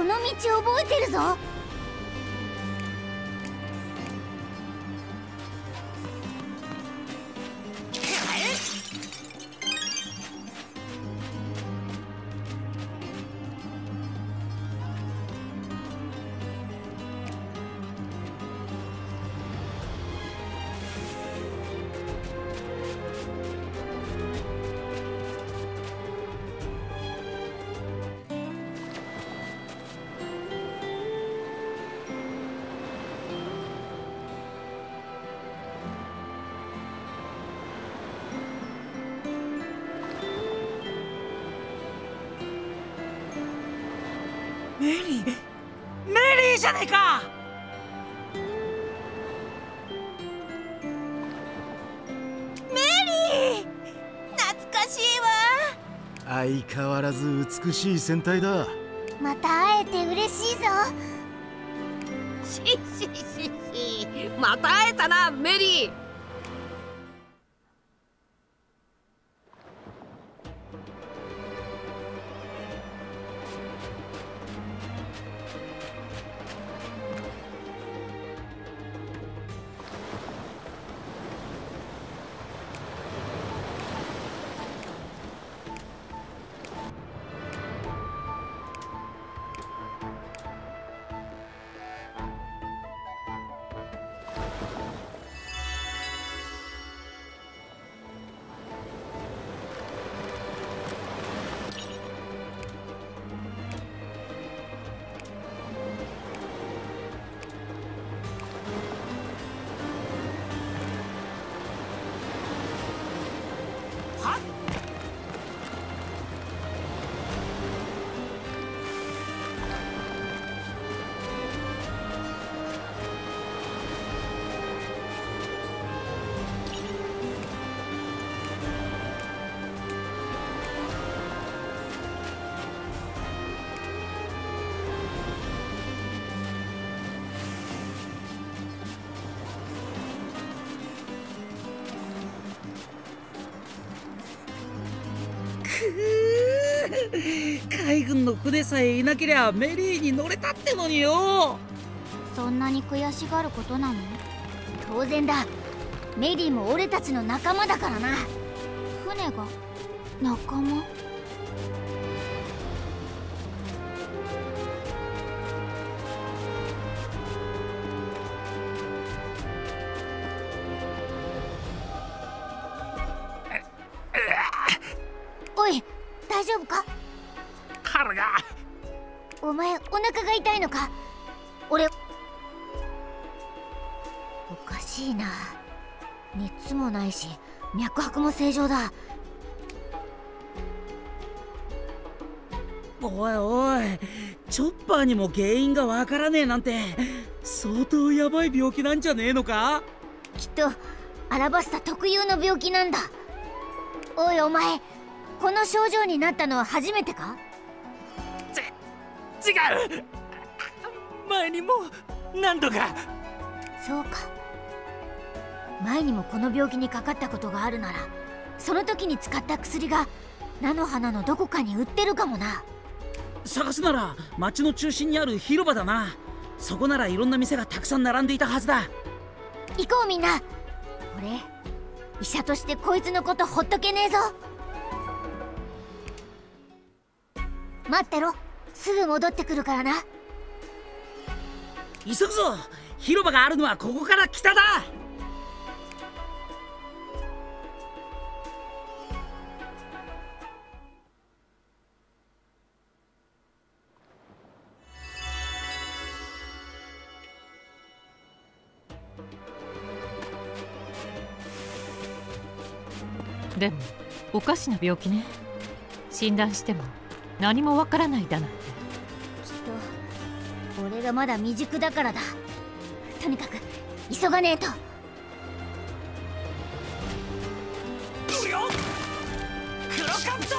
この道覚えてるぞ。 メリーじゃねえか。 メリー、懐かしいわ。 相変わらず美しい戦隊だ。 また会えて嬉しいぞ。 また会えたな、メリー。 海軍の船さえいなけりゃメリーに乗れたってのによ。 そんなに悔しがることなの？当然だ。メリーも俺たちの仲間だからな。船が仲間？おい、大丈夫か？ 腹が。 お前お腹が痛いのか？俺、おかしいな。熱もないし脈拍も正常だ。 おいおい、チョッパーにも原因がわからねえなんて相当やばい病気なんじゃねえのか？ きっとアラバスタ特有の病気なんだ。おいお前、この症状になったのは初めてか？ 違う。前にも何度か。 そうか。前にもこの病気にかかったことがあるなら、その時に使った薬が菜の花のどこかに売ってるかもな。 探すなら町の中心にある広場だな。そこならいろんな店がたくさん並んでいたはずだ。 行こうみんな。俺、医者としてこいつのことほっとけねえぞ。待ってろ、すぐ戻ってくるからな。 急ぐぞ。広場があるのはここから北だ。 でもおかしな病気ね。診断しても何もわからないだなんて。 きっと俺がまだ未熟だからだ。とにかく急がねえと。 クロカブト。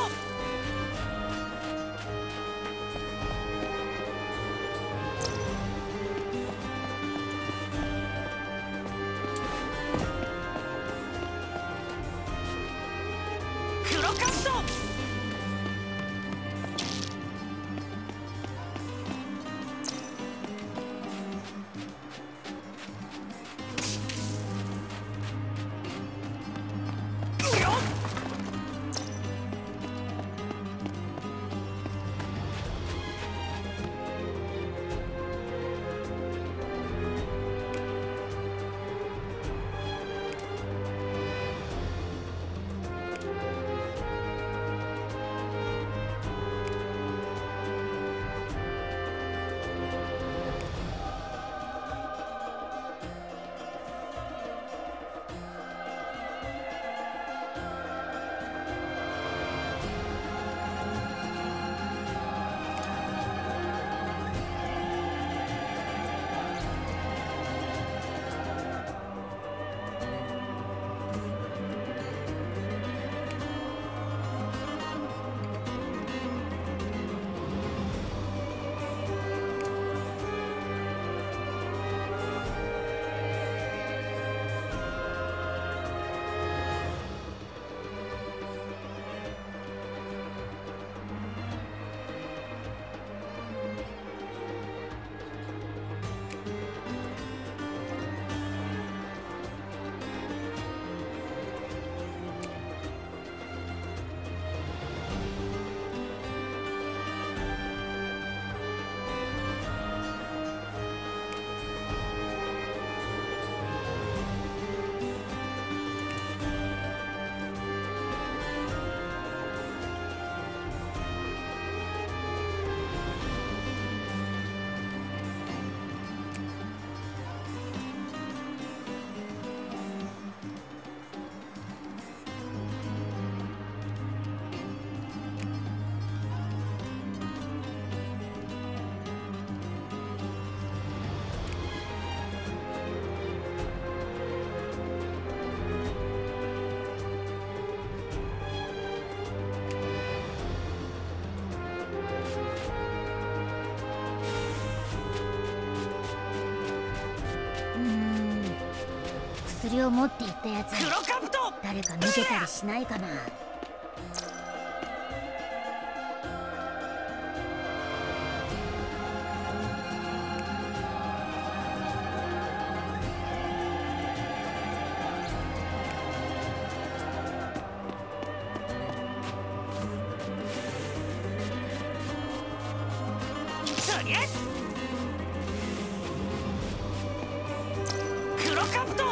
薬を持っていったやつ、 黒カブト。 誰か見てたりしないかな。 そりゃ黒カブト。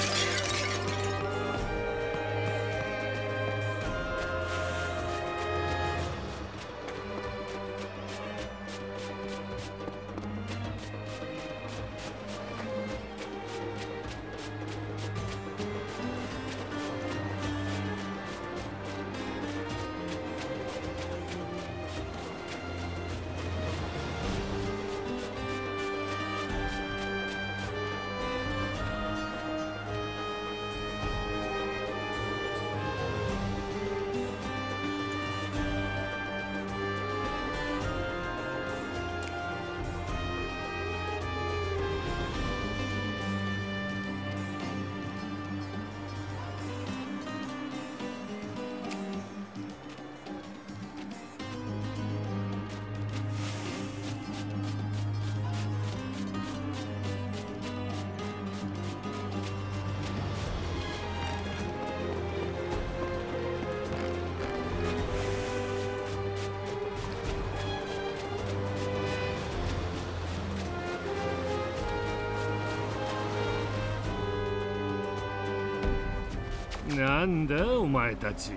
なんだお前たち。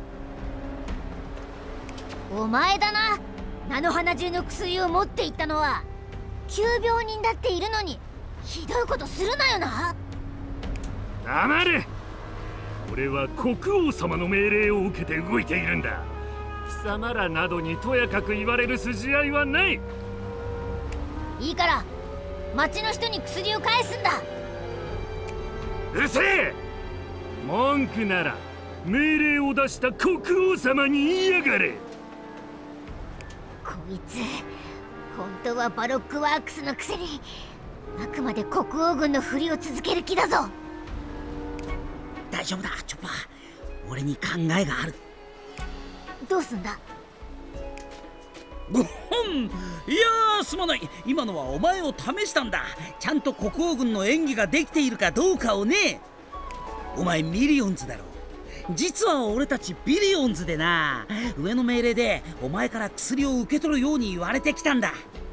お前だな。菜の花中の薬を持っていったのは。急病人だっているのにひどいことするなよな。 黙れ。俺は国王様の命令を受けて動いているんだ。貴様らなどにとやかく言われる筋合いはない。 いいから町の人に薬を返すんだ。 うるせえ。文句なら命令を出した国王様に言いやがれ。 こいつ本当はバロックワークスのくせにあくまで国王軍のふりを続ける気だぞ。 大丈夫だチョッパー、俺に考えがある。 どうすんだ。 ごほん、いやーすまない。今のはお前を試したんだ。ちゃんと国王軍の演技ができているかどうかをね。お前ミリオンズだろ。実は俺たちビリオンズでな。上の命令でお前から薬を受け取るように言われてきたんだ。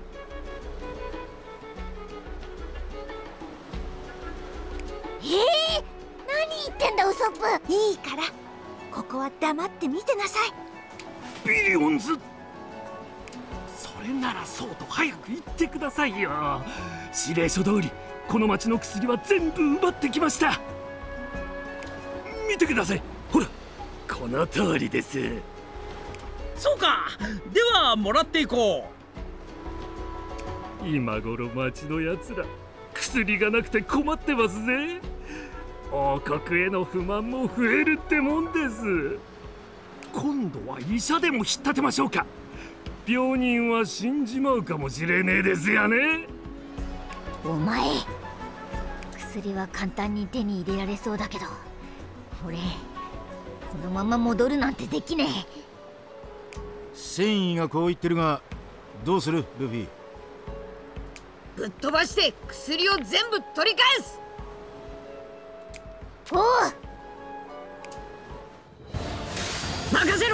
何言ってんだウソップ。 いいからここは黙って見てなさい。 ビリオンズ。それならそうと早く言ってくださいよ。指令書通りこの町の薬は全部奪ってきました。見てください。ほらこの通りです。 そうか。ではもらっていこう。今頃町のやつら薬がなくて困ってますぜ。王国への不満も増えるってもんです。今度は医者でも引っ立てましょうか。病人は死んじまうかもしれねえですよね。 お前薬は簡単に手に入れられそうだけど、俺このまま戻るなんてできねえ。 繊維がこう言ってるがどうするルフィ。 ぶっ飛ばして薬を全部取り返す。 おう任せろ。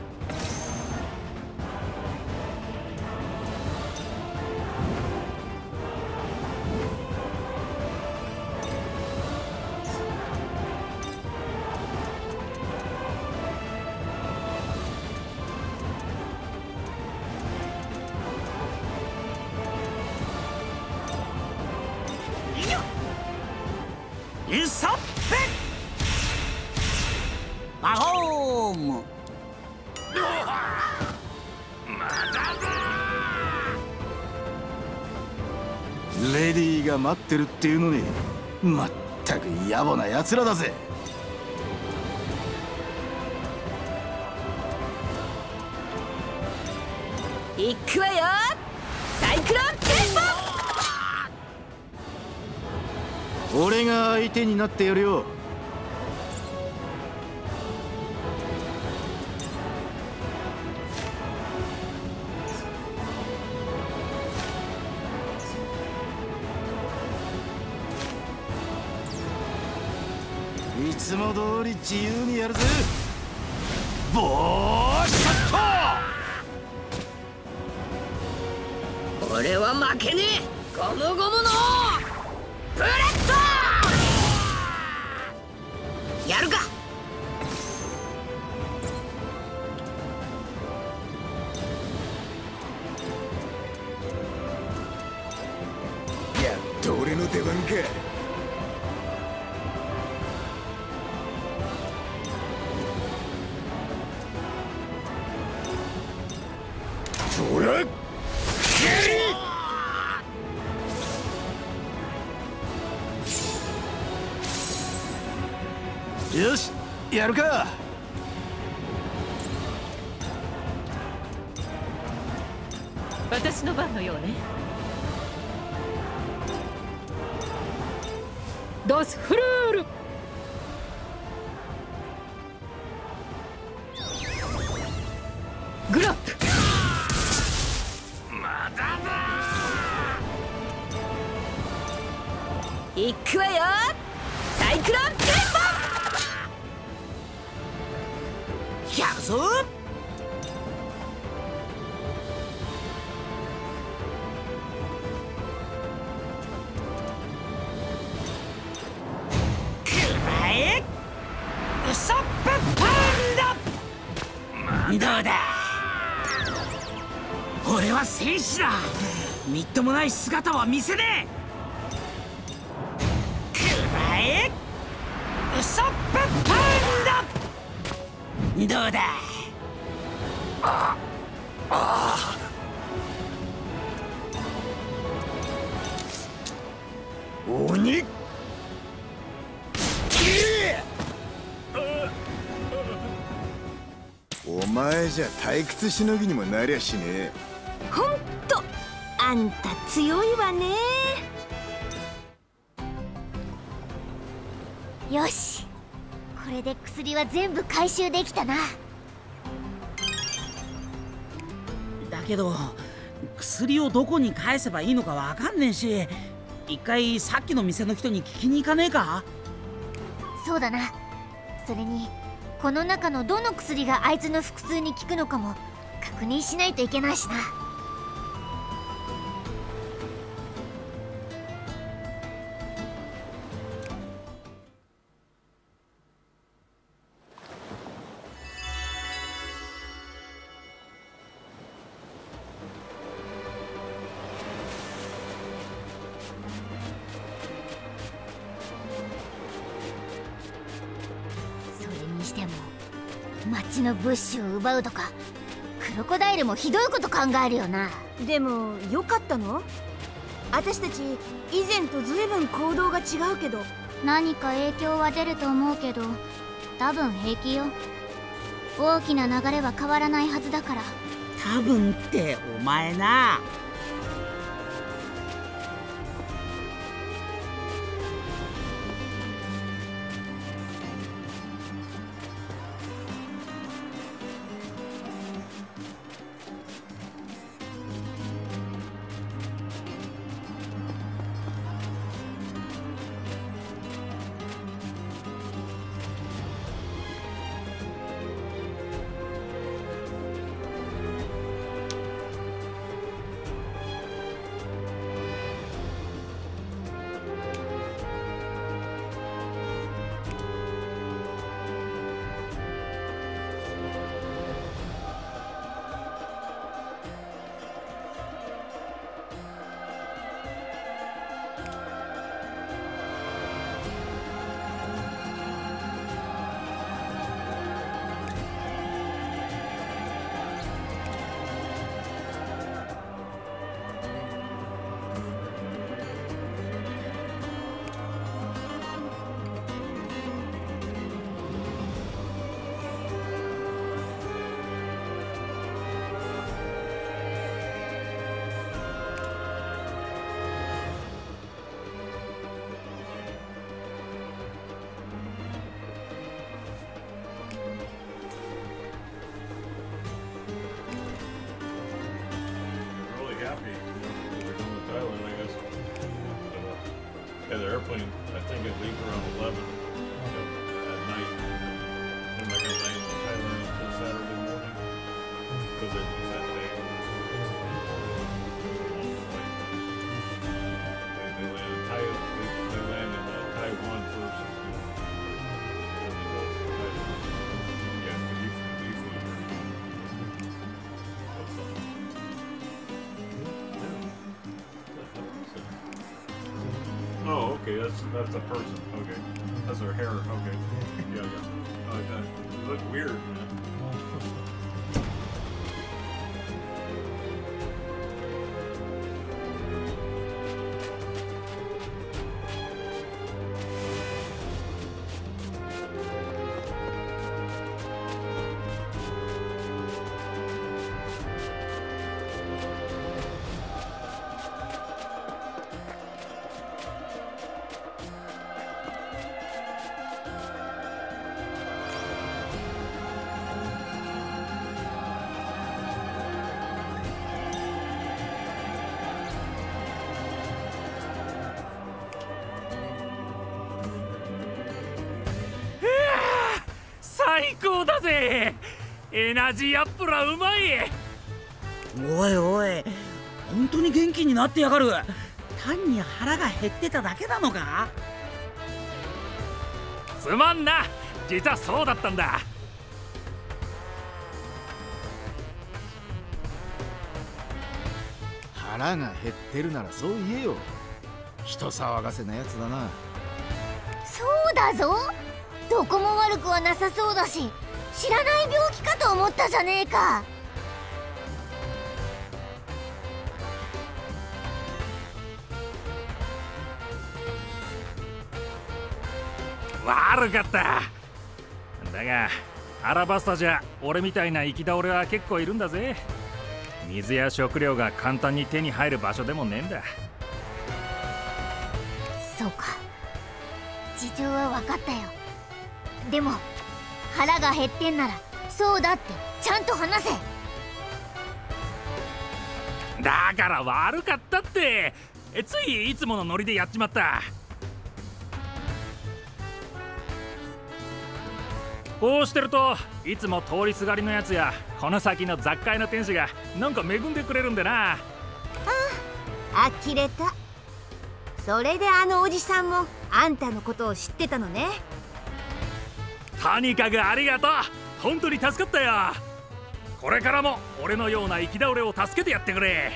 インサッペマホーム。 レディーが待ってるっていうのにまったく野暮な奴らだぜ。 行くわよ。サイクロンテンポ。 俺が相手になってやるよ。いつも通り自由にやるぜ。ボーシャット。 俺は負けねえ。ゴムゴムのブレッドやるか。 やっと俺の出番か。そらよし、やるか。 私の番のようね。ダスフルール。グラップ。 まだだ。行くわよ。サイクロンテンポ。 やるぞ。ウソップパンダ。どうだ、俺は戦士だ。みっともない姿は見せねえ。くらえウソップパンダ。どうだ。 鬼お前じゃ退屈しのぎにもなりゃしねえ。 ほんとあんた強いわね。 よし、これで薬は全部回収できたな。 だけど薬をどこに返せばいいのかわかんねえし、一回さっきの店の人に聞きに行かねえか。 そうだな。それにこの中のどの薬があいつの腹痛に効くのかも確認しないといけないしな。しても町の物資を奪うとか、クロコダイルもひどいこと考えるよな。 でもよかったの？私たち以前とずいぶん行動が違うけど。 何か影響は出ると思うけど多分平気よ。大きな流れは変わらないはずだから。 多分ってお前な。 Thailand, I guess. Yeah, the airplane, I think it leaves around 11 at night. They're not going to land in Thailand until Saturday morning because it was that day. They land in Taiwan first. Yeah, because you flew Oh, okay, that's a person. Okay, that's their hair. Okay, yeah. It looked weird, man. 最高だぜ。エナジーアップラうまい。 おいおい、本当に元気になってやがる。単に腹が減ってただけなのか？ すまんな、実はそうだったんだ。 腹が減ってるならそう言えよ。人騒がせなやつだな。 そうだぞ、どこも悪くはなさそうだし、知らない病気かと思ったじゃねえか。 悪かった。だがアラバスタじゃ俺みたいな生き倒れは結構いるんだぜ。水や食料が簡単に手に入る場所でもねえんだ。 そうか、事情は分かったよ。でも腹が減ってんならそうだってちゃんと話せ。 だから悪かったって。ついいつものノリでやっちまった。こうしてるといつも通りすがりのやつやこの先の雑貨屋の店主がなんか恵んでくれるんでな。 呆れた。それであのおじさんもあんたのことを知ってたのね。 とにかくありがとう。本当に助かったよ。これからも俺のような生き倒れを助けてやってくれ。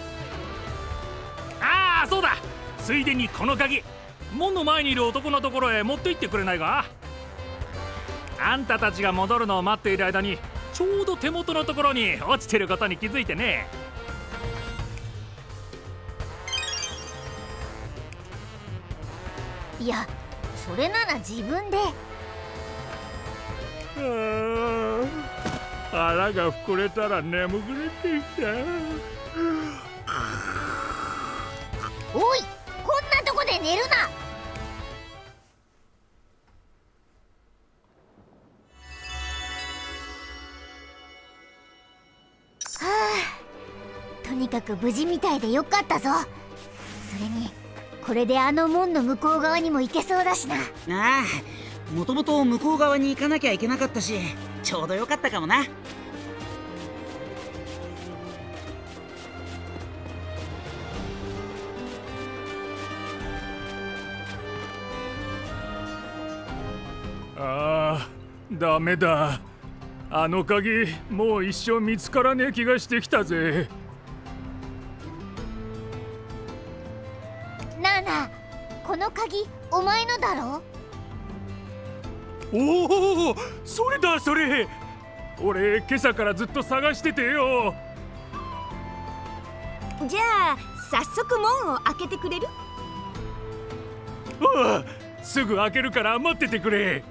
ああそうだ、ついでにこの鍵門の前にいる男のところへ持って行ってくれないか。あんたたちが戻るのを待っている間にちょうど手元のところに落ちてることに気づいてね。 いや、それなら自分で。 腹が膨れたら眠くなってきた。 おい、こんなとこで寝るな。はあ、とにかく無事みたいでよかったぞ。それにこれであの門の向こう側にも行けそうだしな。 ああ、もともと向こう側に行かなきゃいけなかったし、ちょうどよかったかもな。 ああ、ダメだ。あの鍵もう一生見つからねえ気がしてきたぜ。 なあなあ、この鍵お前のだろ？ おお、それだそれ。俺今朝からずっと探しててよ。 じゃあ早速門を開けてくれる？ ああ、すぐ開けるから待っててくれ。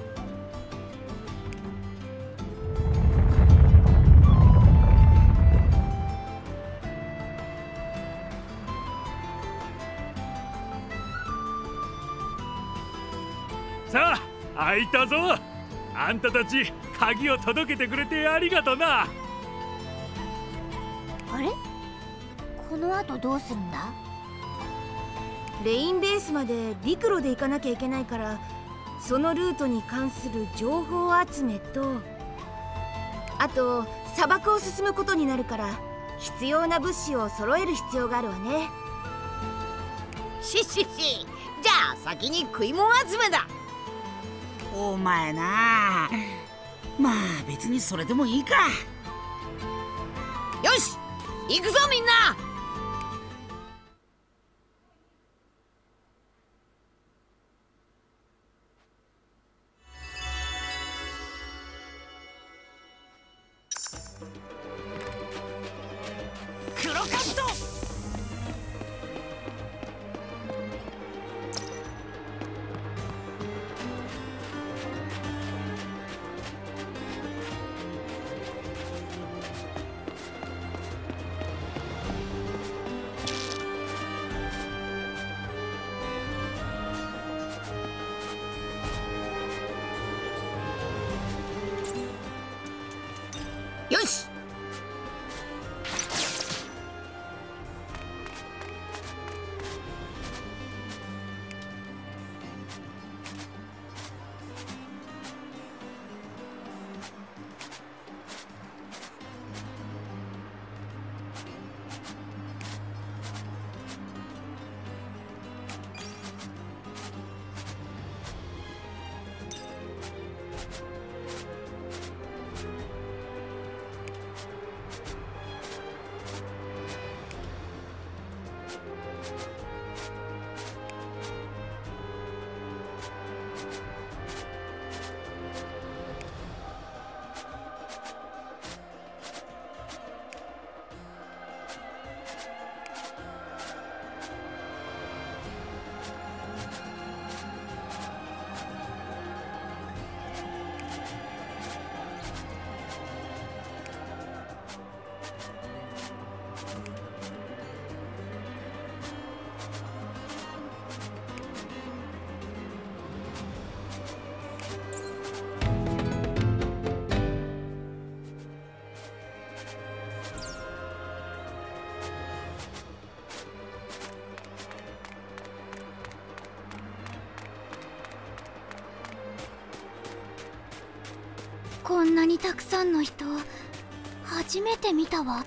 さあ、開いたぞ。あんたたち鍵を届けてくれてありがとな。 あれ、ここの後どうするんだ？ レインベースまで陸路で行かなきゃいけないから、そのルートに関する情報集めと、あと砂漠を進むことになるから必要な物資を揃える必要があるわね。 じゃあ先に食い物集めだ。 お前なあ、まあ別にそれでもいいか。 よし行くぞみんな。 クロカット。 よしこんなにたくさんの人、初めて見たわ。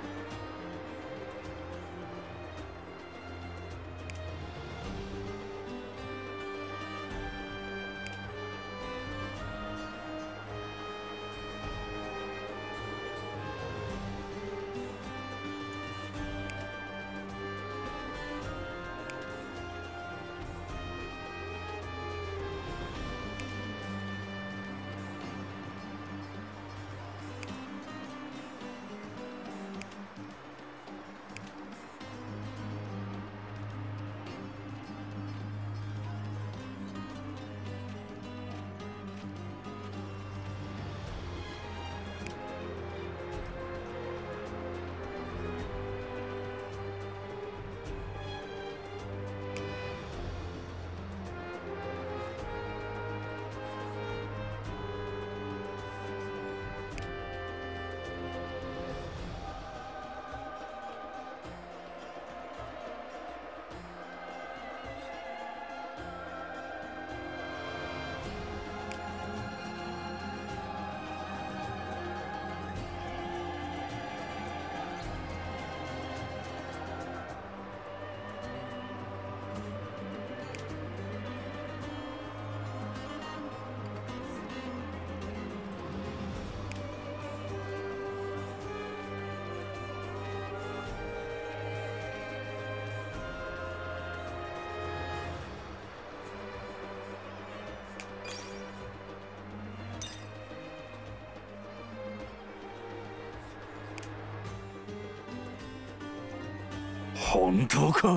本当か？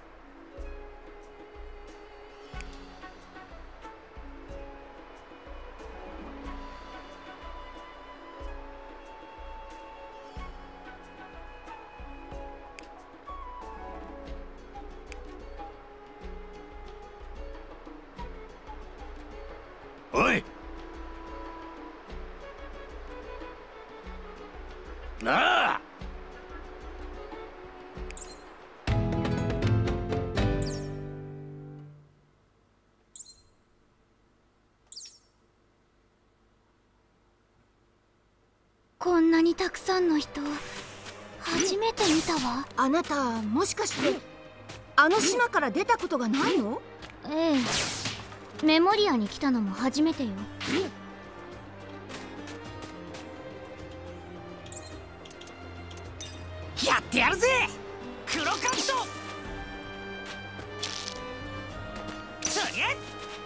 おい！なあ！ こんなにたくさんの人初めて見たわ。 あなたもしかしてあの島から出たことがないの？ ええ、メモリアに来たのも初めてよ。 やってやるぜ黒カブト。そりゃ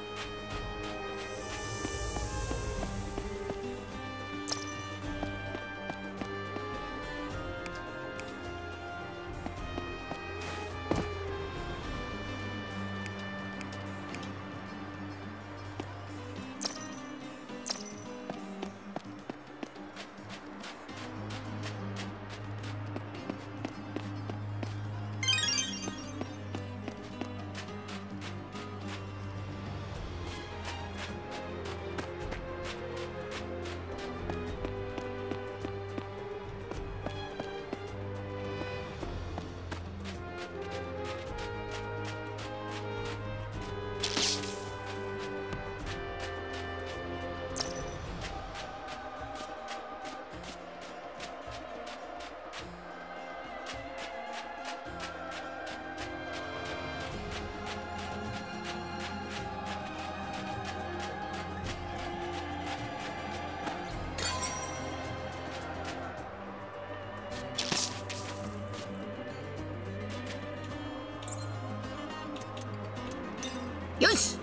よし。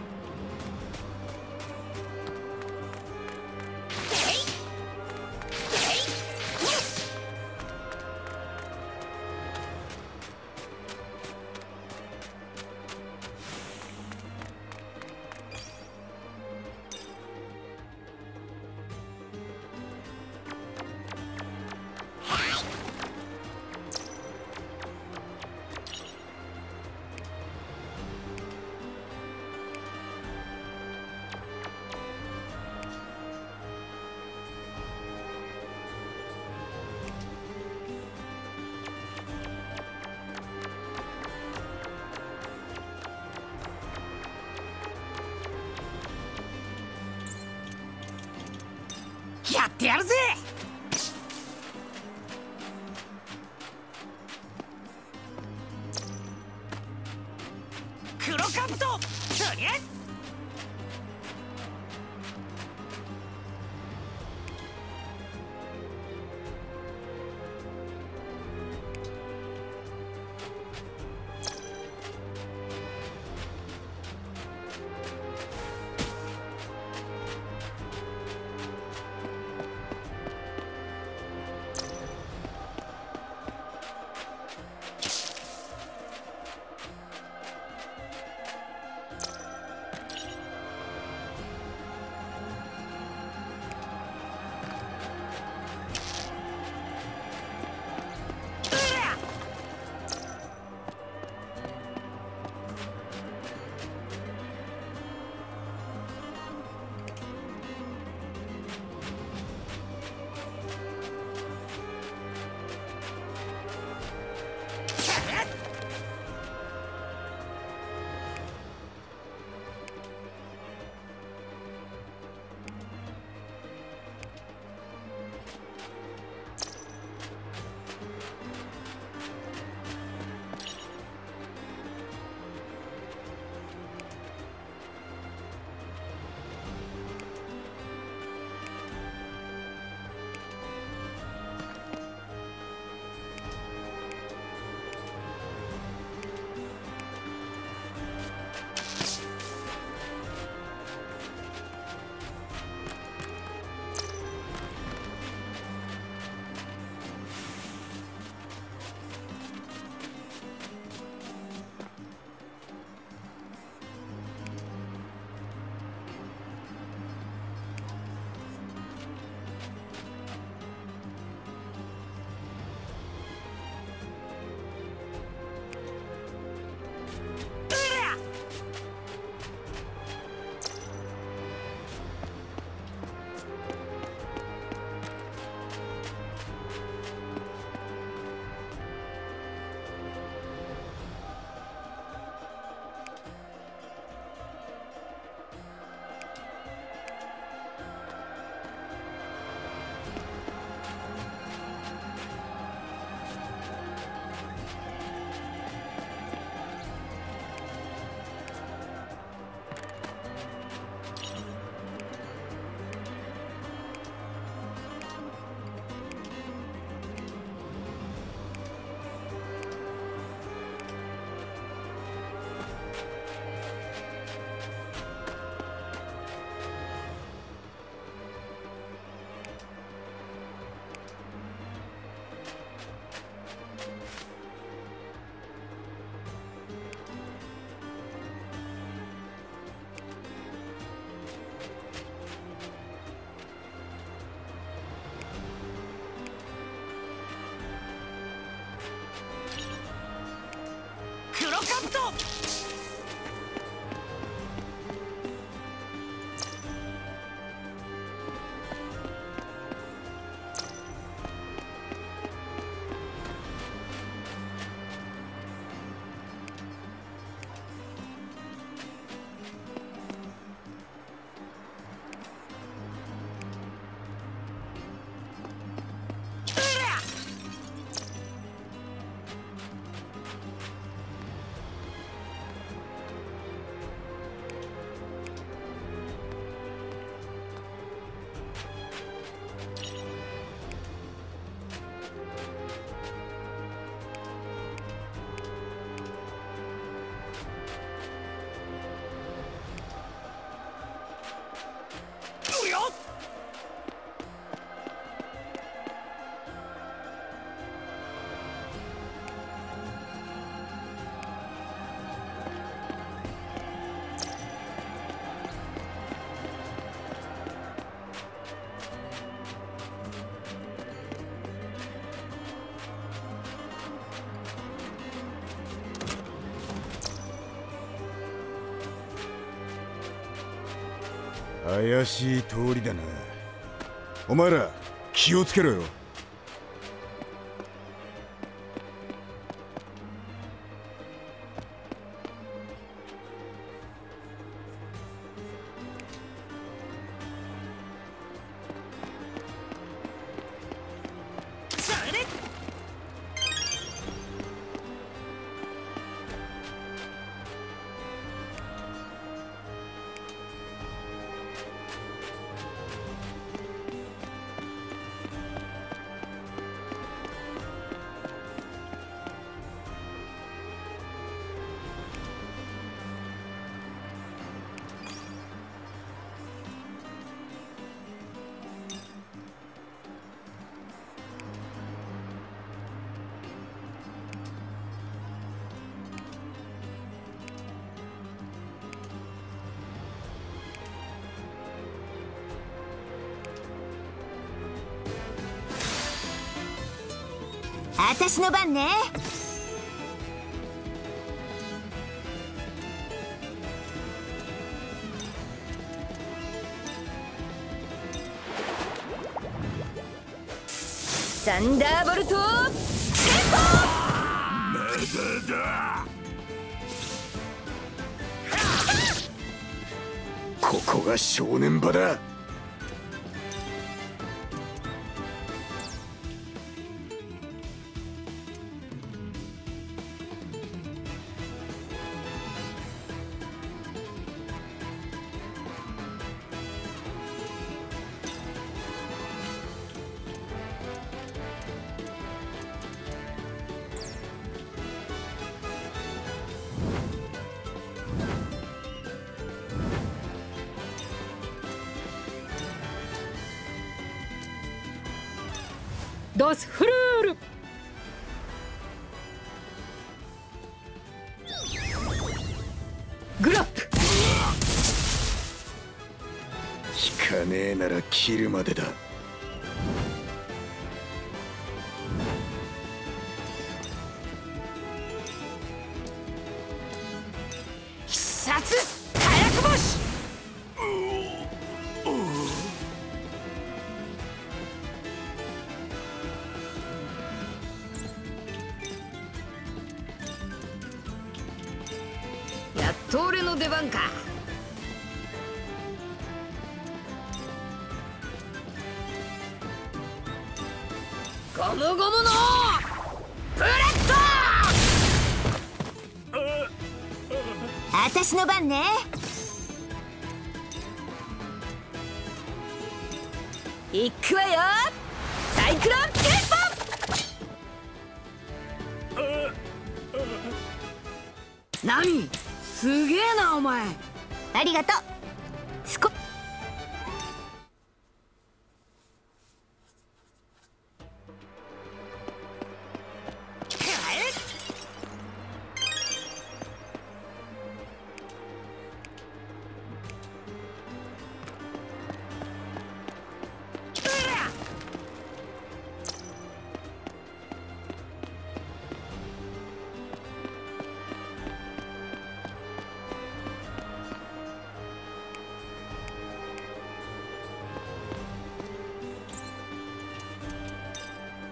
やってやるぜ黒カブト。そりゃカブト。 怪しい通りだな。お前ら気をつけろよ。 私の番ね。サンダーボルトここが正念場だ。 ドスフルール。グラップ。 引かねえなら切るまでだ。 必殺火薬星。やっと俺の出番か。ゴムゴムのブレッド。 私の番ね。行くわよ。サイクロンテンポ。 何すげえなお前。 ありがとう。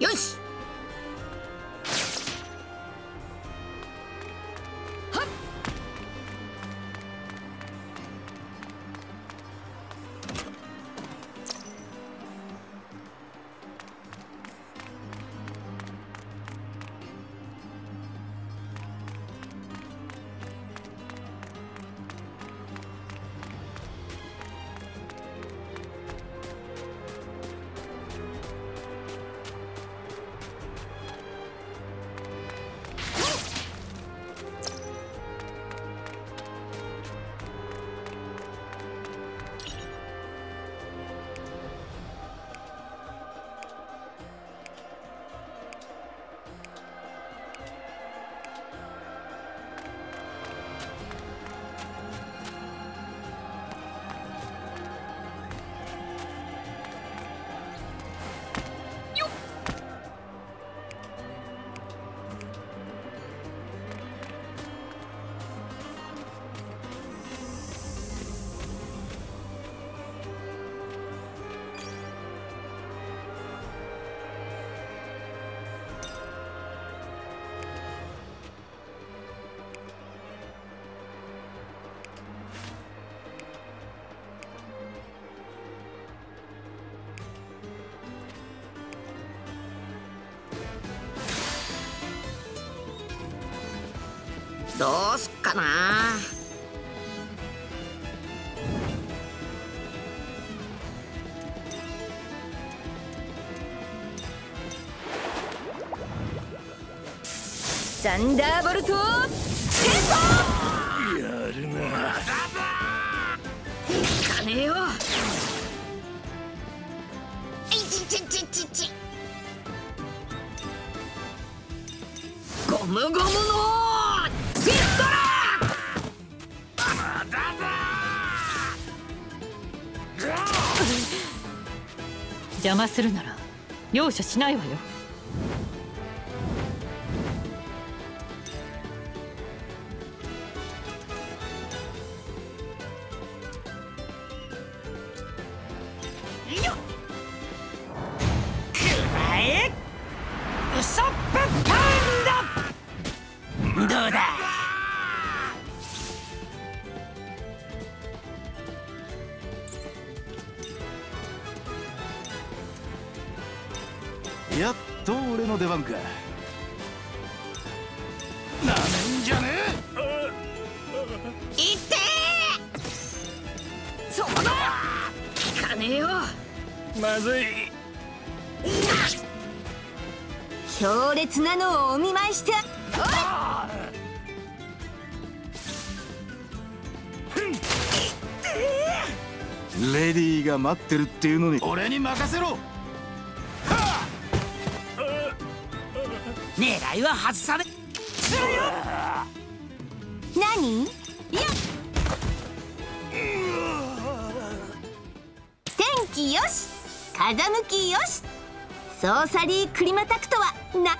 よし。どうすっかな。 サンダーボルトやるな。 いかねえよ。いちちちちち。ゴムゴムのピストル。 邪魔するなら容赦しないわよ。 ウソップパウンド。どうだ。 やっと俺の出番か。なめんじゃねいってー。そこだ。いかねえよ。 まずい。 強烈なのをお見舞いして。 え。レディーが待ってるっていうのに俺に任せろ。 狙いは外されするよ。 何？いや。天気よし、風向きよし、ソーサリークリマタクトはな。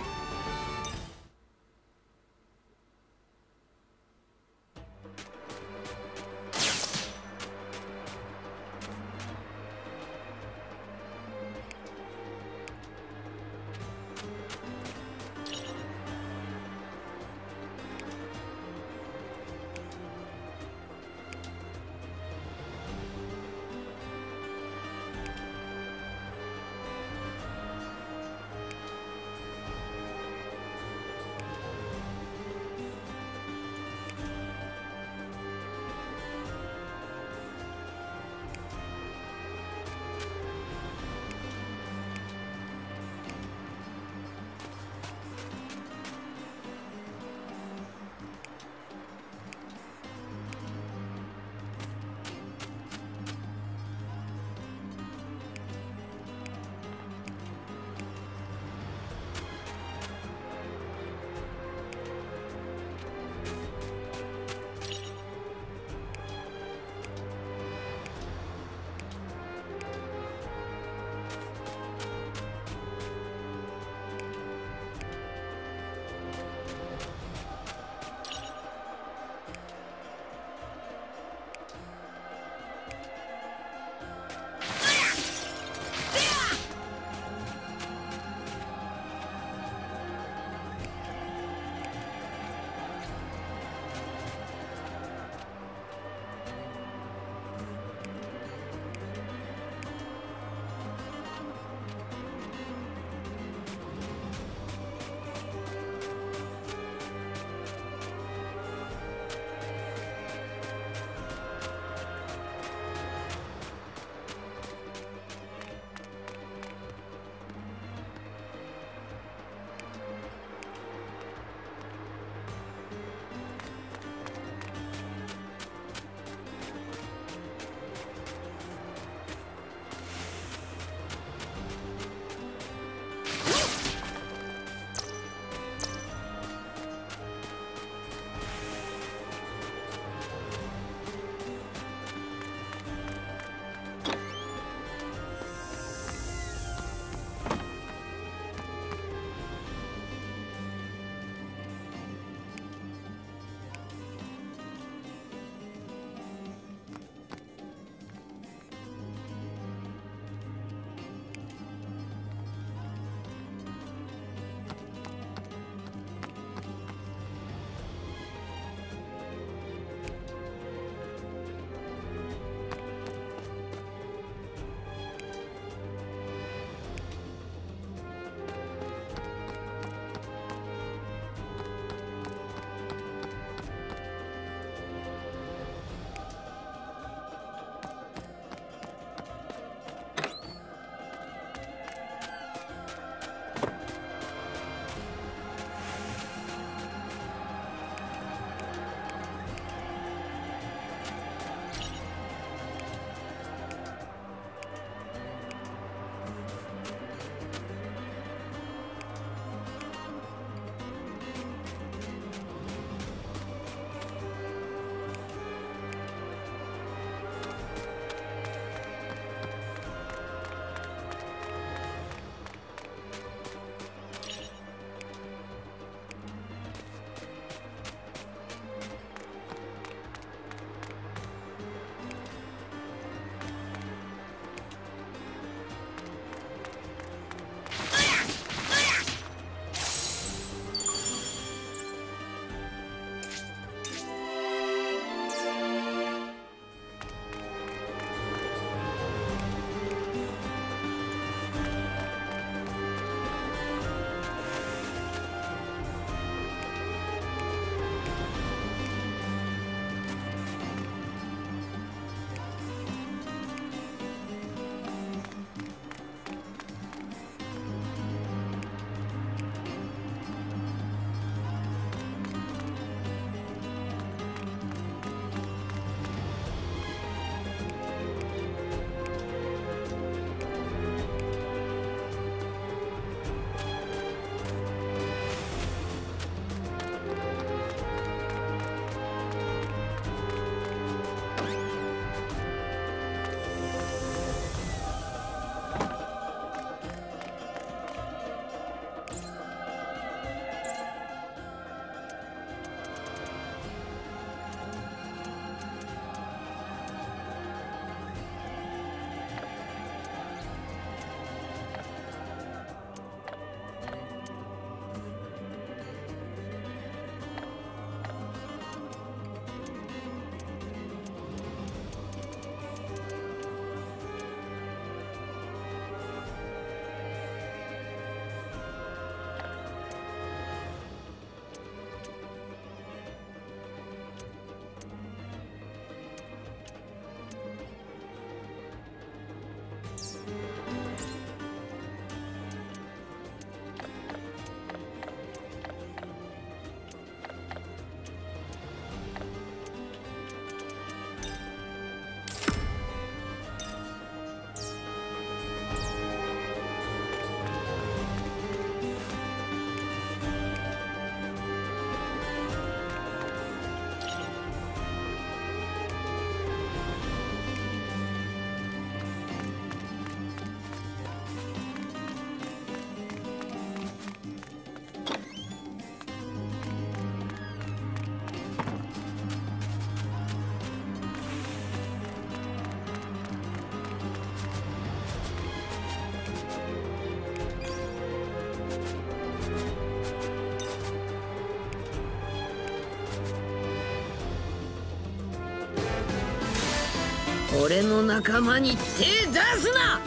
俺の仲間に手出すな。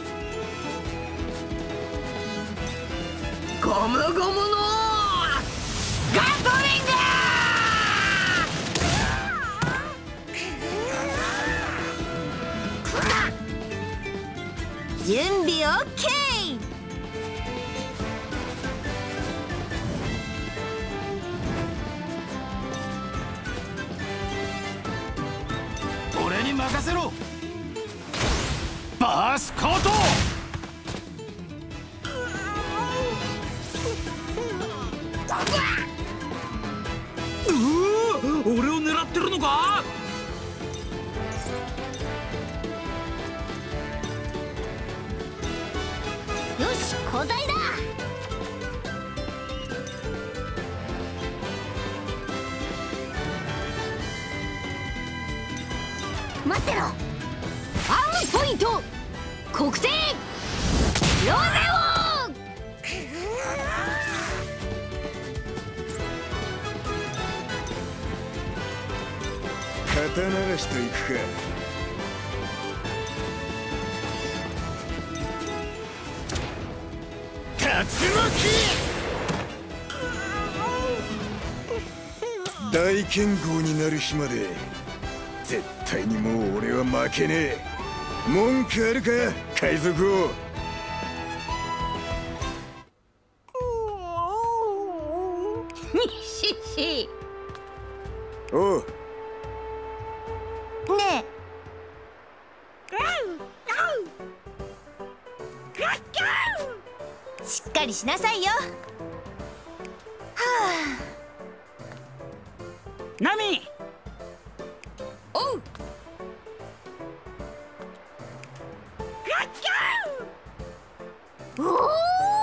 ゴムゴムのガトリング。 準備 OK。 俺に任せろ。バースコート。 俺を狙ってるのか？ よし、交代だ。待ってろ。アームポイント黒点ロゼオ。 肩流しといくか。大剣豪になる日まで絶対にもう俺は負けねえ。文句あるか海賊王。 シシ。 おう。 ねえ、しっかりしなさいよ。はナミ。 おう。 おお。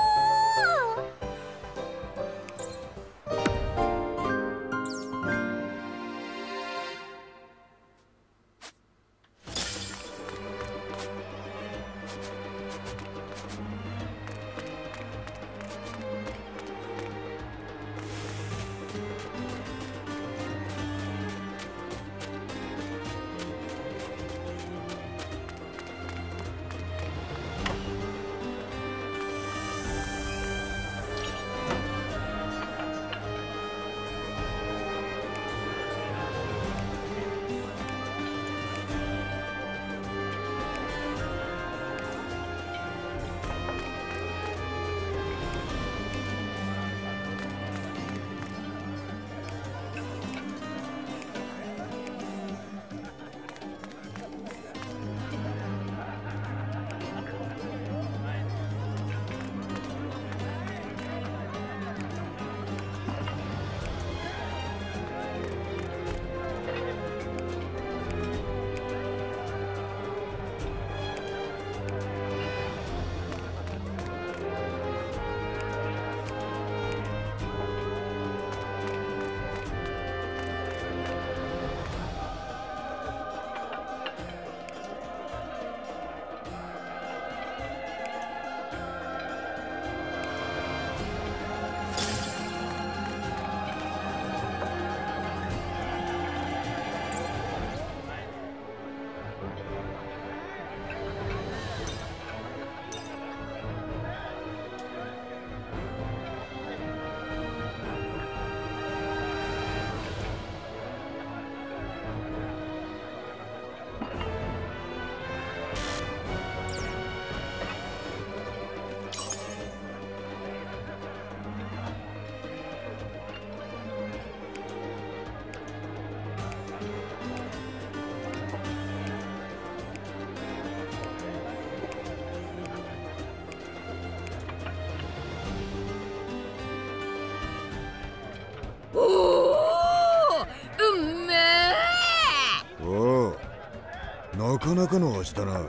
なかなかの味だな。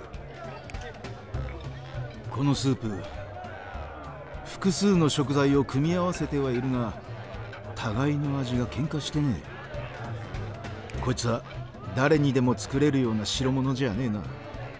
このスープ、複数の食材を組み合わせてはいるが互いの味が喧嘩してねえ。こいつは誰にでも作れるような代物じゃねえな。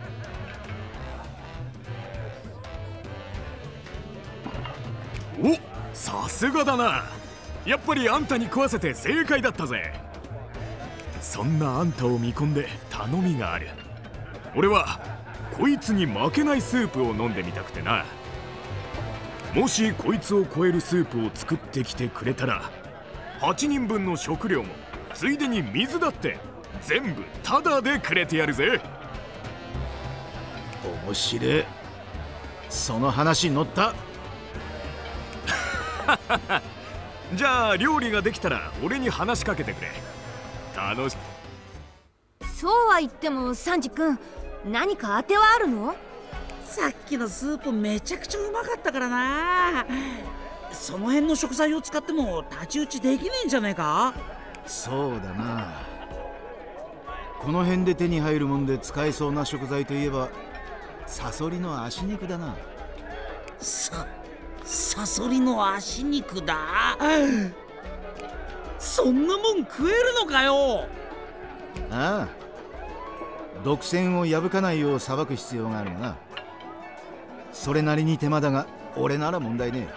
お、さすがだな。やっぱりあんたに食わせて正解だったぜ。そんなあんたを見込んで頼みがある。 俺はこいつに負けないスープを飲んでみたくてな。もしこいつを超えるスープを作ってきてくれたら、8人分の食料もついでに水だって全部タダでくれてやるぜ。 面白い。その話に乗った。 じゃあ料理ができたら俺に話しかけてくれ。楽しそうは言ってもサンジ君、何か当てはあるの？ さっきのスープめちゃくちゃうまかったからな。その辺の食材を使っても太刀打ちできねえんじゃねえか。 そうだな。この辺で手に入るもんで使えそうな食材といえばサソリの足肉だな。 サソリの足肉だ。そんなもん食えるのかよ。 ああ、毒腺を破かないようさばく必要があるがな。それなりに手間だが俺なら問題ね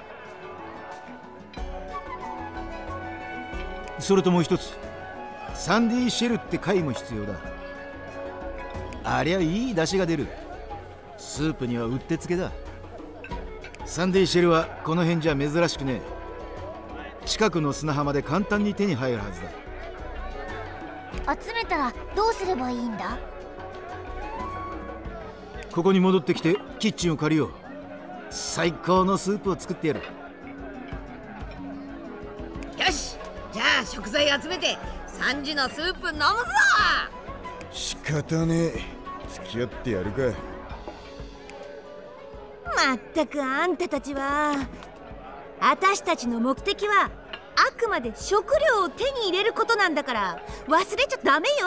え。それともう一つ、サンディシェルって貝も必要だ。ありゃいい出汁が出る。スープにはうってつけだ。サンディシェルはこの辺じゃ珍しくねえ。近くの砂浜で簡単に手に入るはずだ。 集めたらどうすればいいんだ？ ここに戻ってきてキッチンを借りよう。最高のスープを作ってやる。 よし、じゃあ食材集めて3時のスープ飲むぞ。 仕方ねえ、付き合ってやるか。 まったくあんたたちは。私たちの目的はあくまで食料を手に入れることなんだから忘れちゃダメよ。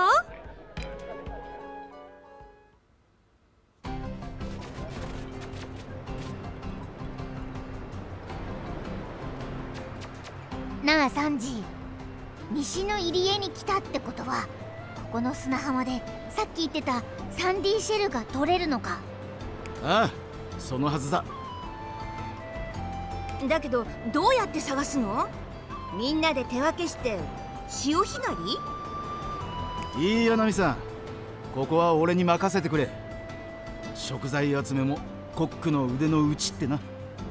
なあサンジ、西の入り江に来たってことはここの砂浜でさっき言ってたサンディシェルが取れるのか？ ああ、そのはずだ。 だけどどうやって探すの？みんなで手分けして潮干狩り？ いいよナミさん、ここは俺に任せてくれ。食材集めもコックの腕の内ってな。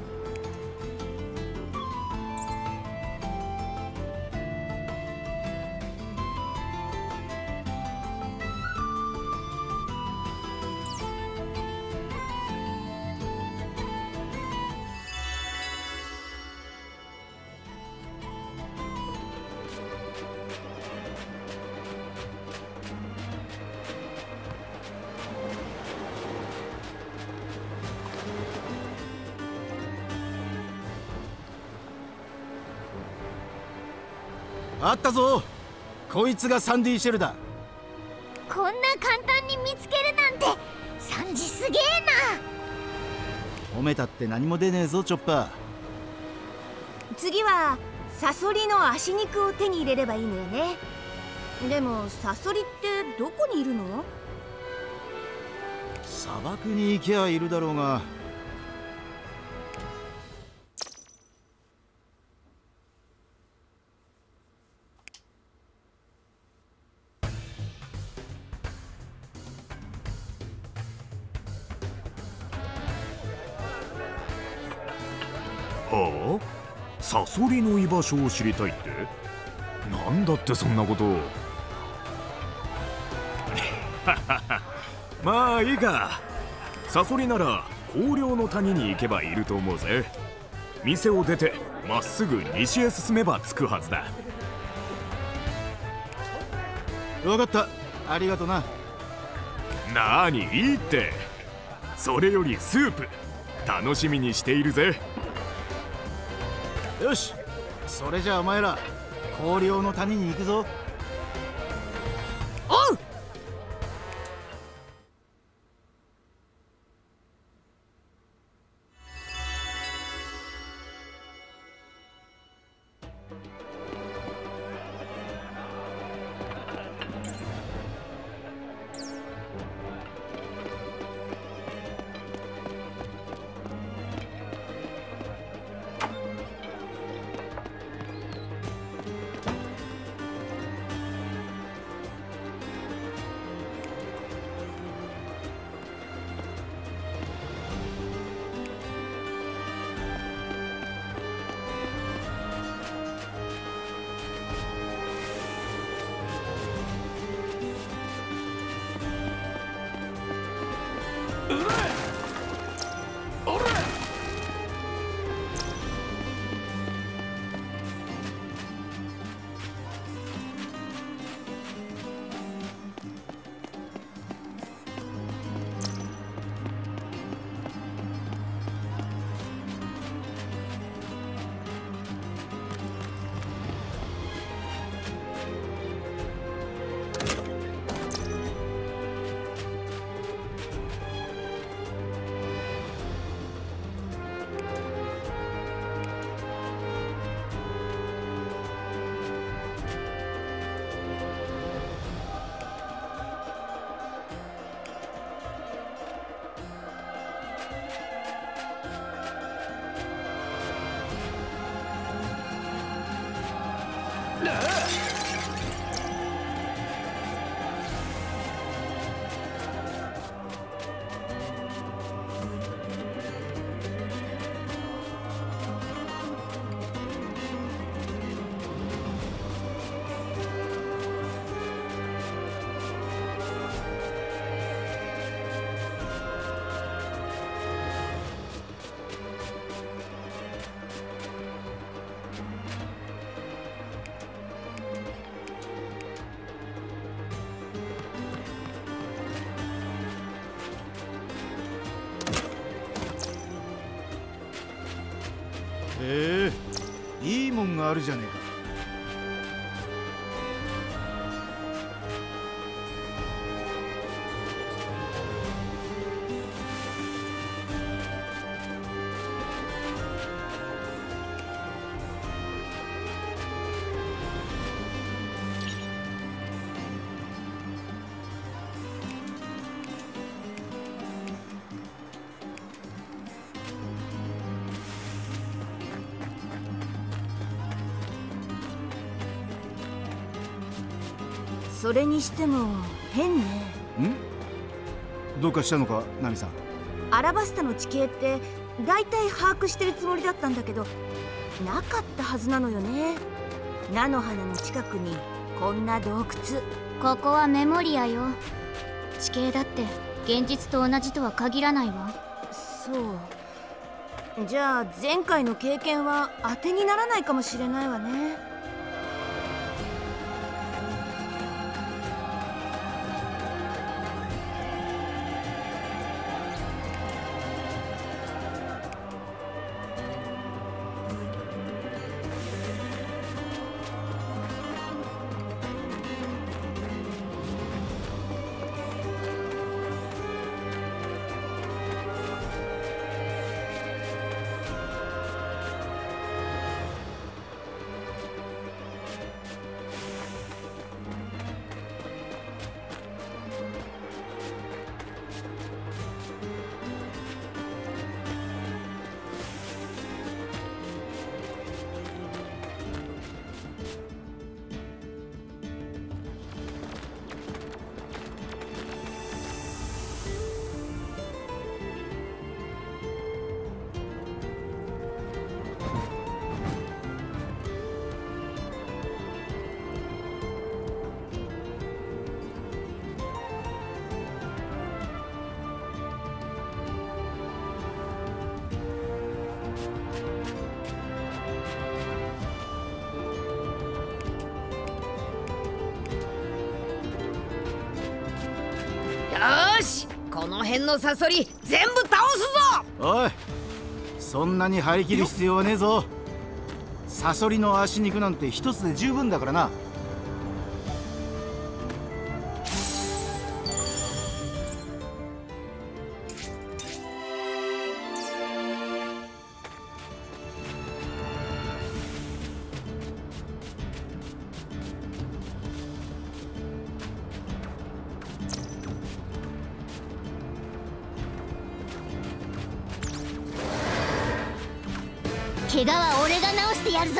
あったぞ。こいつがサンディシェルだ。 こんな簡単に見つけるなんてサンジすげえ褒めたって何も出ねえぞチョッパー。 次はサソリの足肉を手に入れればいいのよね。でもサソリってどこにいるの？ 砂漠に行きゃいるだろうが。 はあ？サソリの居場所を知りたいって？なんだってそんなことを。まあいいか。サソリなら荒涼の谷に行けばいると思うぜ。店を出てまっすぐ西へ進めば着くはずだ。 分かった、ありがとな。 なにいいって。それよりスープ楽しみにしているぜ。 よし、それじゃあお前ら荒涼の谷に行くぞ。 おう。 いいもんがあるじゃねえか。 それにしても変ね。 どうかしたのか、ナミさん。 アラバスタの地形って大体把握してるつもりだったんだけど、なかったはずなのよね。菜の花の近くにこんな洞窟。 ここはメモリアよ。地形だって現実と同じとは限らないわ。 そう。じゃあ前回の経験は当てにならないかもしれないわね。 よし、この辺のサソリ全部倒すぞ。 おい、そんなに張り切る必要はねえぞ。サソリの足肉なんて一つで十分だからな。 怪我は俺が治してやるぞ。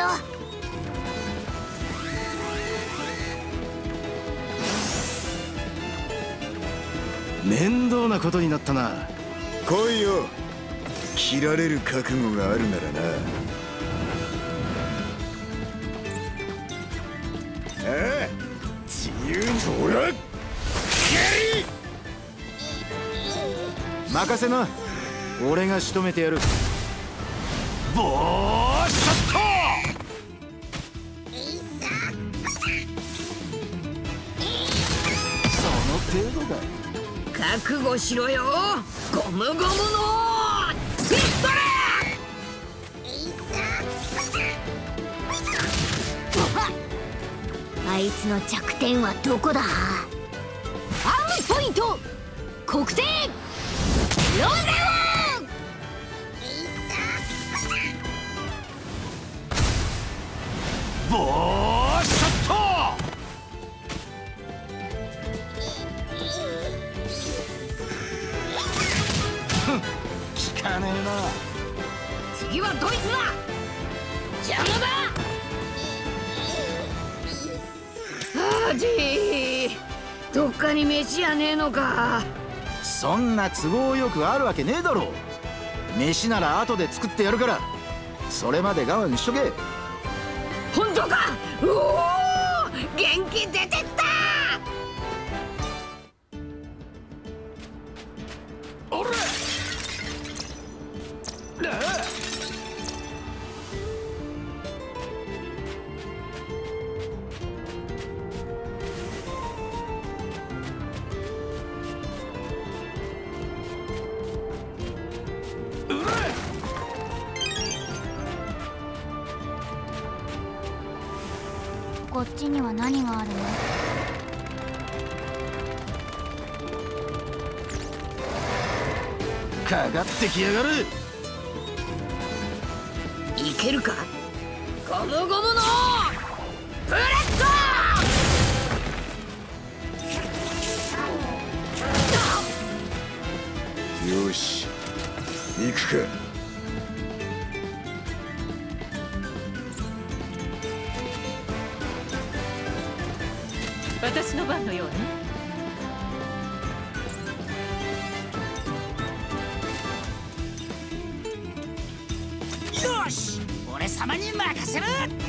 面倒なことになったな。 来いよ、切られる覚悟があるならな。ああ、自由にほら、やり任せな。俺が仕留めてやる。ボーショット。その程度だ。 覚悟しろよ、ゴムゴムのピストル。 あいつの弱点はどこだ。アームポイント黒点ロゼオン。 ボーショット。効かねえな。 次はドイツだ。邪魔だ。アジー、どっかに飯やねえのか。 そんな都合よくあるわけねえだろ。飯なら後で作ってやるから、それまで我慢しとけ。 本当か。うおー、元気出てった。 おらこっちには何があるの？ かかってきやがる。 いけるか。ゴムゴムのブレッド。 よし、行くか。 私の番のようね。 よし、俺様に任せる。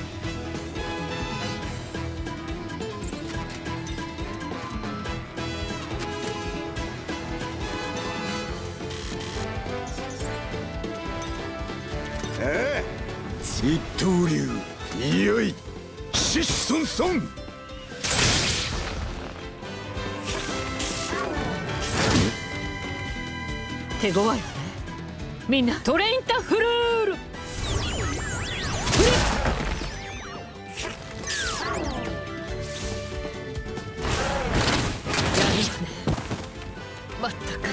ああ、一刀流、よい、シッソンソン。 手強いわね。みんなトレインタフルール。まったく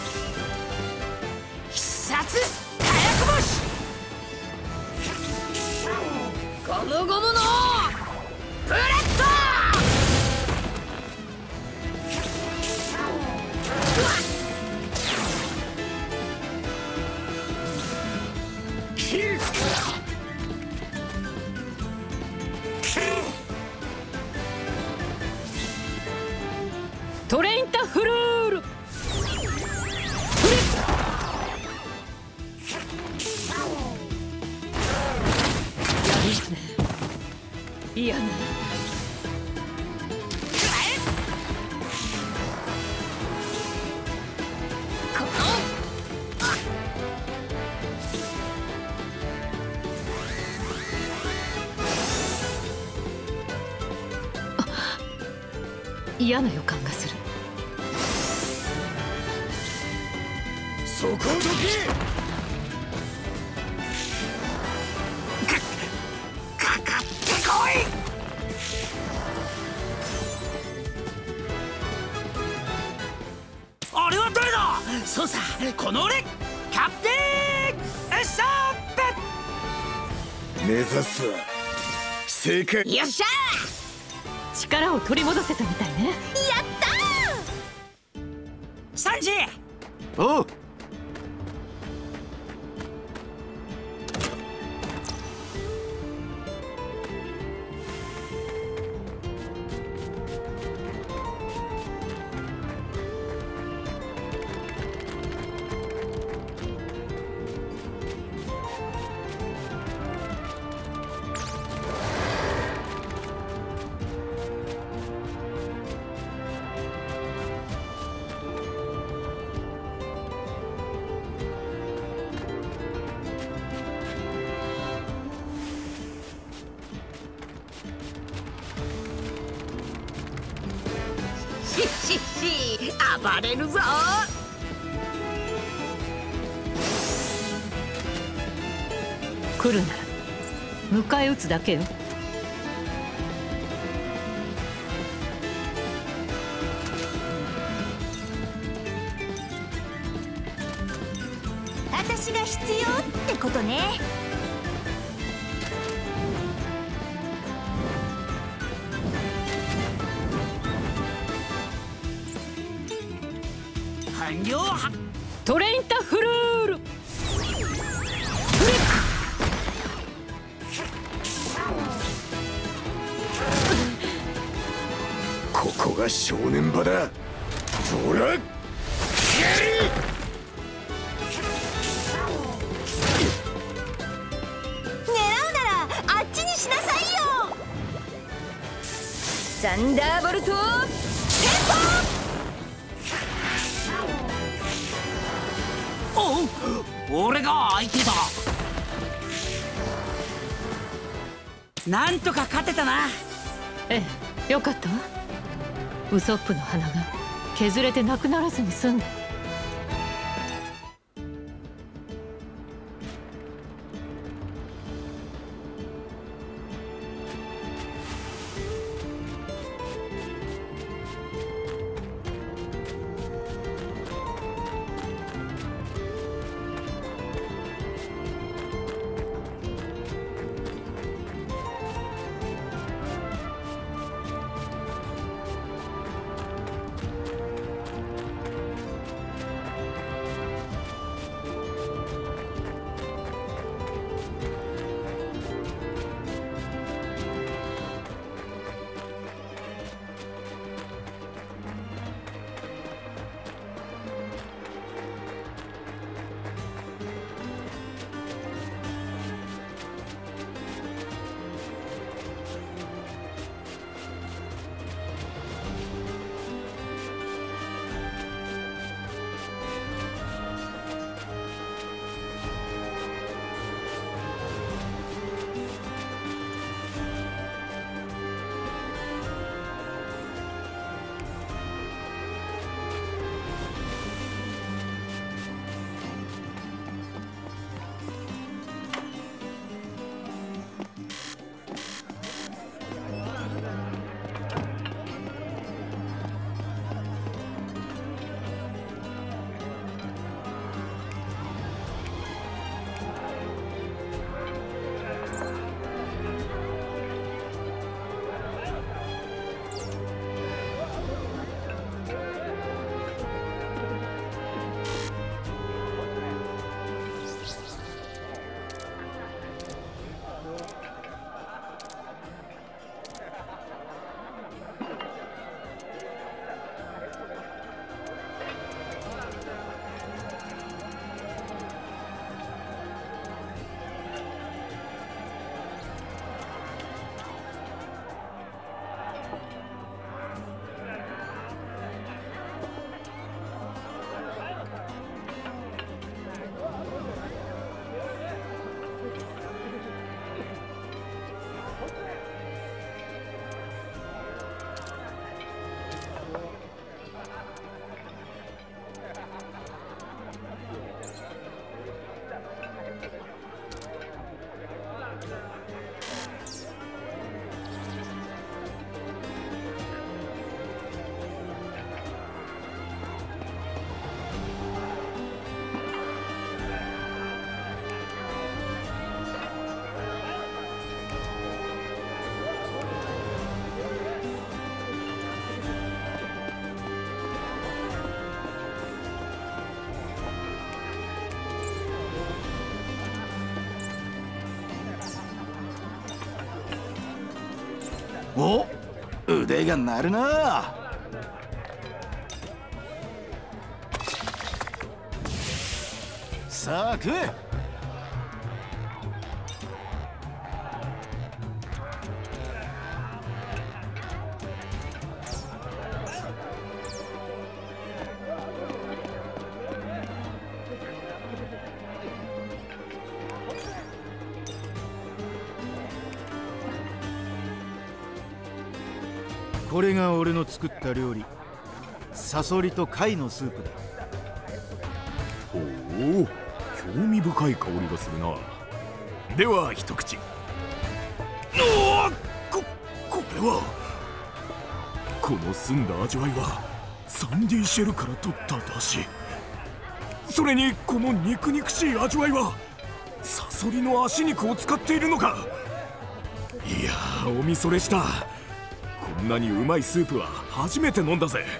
必殺火薬星。 ゴムゴムのブレッド。 トレインタフルール。いやな。嫌な予感がする。 そこをどけ。 かかってこい。俺は誰だ。そうさ、この俺キャプテンエッサー目指すは正解。 よっしゃー。力を取り戻せたみたいね。 やったー。 サンジ。 おう。 暴れるぞ。 来るなら迎え撃つだけよ。 私が必要ってことね。 完了。 トレインタフルール。 ここが正念場だ。ほら、 サンダーボルトテンおう、俺が相手だ。なんとか勝てたな。 ええ、よかったわ。ウソップの花が削れてなくならずに済んだ。 お、腕が鳴るな。さあ食え。これが俺の作った料理、 サソリと貝のスープだ。 おお、興味深い香りがするな。では一口。おお、これはこの澄んだ味わいはサンディシェルから取った出汁。それにこの肉々しい味わいはサソリの足肉を使っているのか。いやー、おみそれした。こんなにうまいスープは初めて飲んだぜ。 や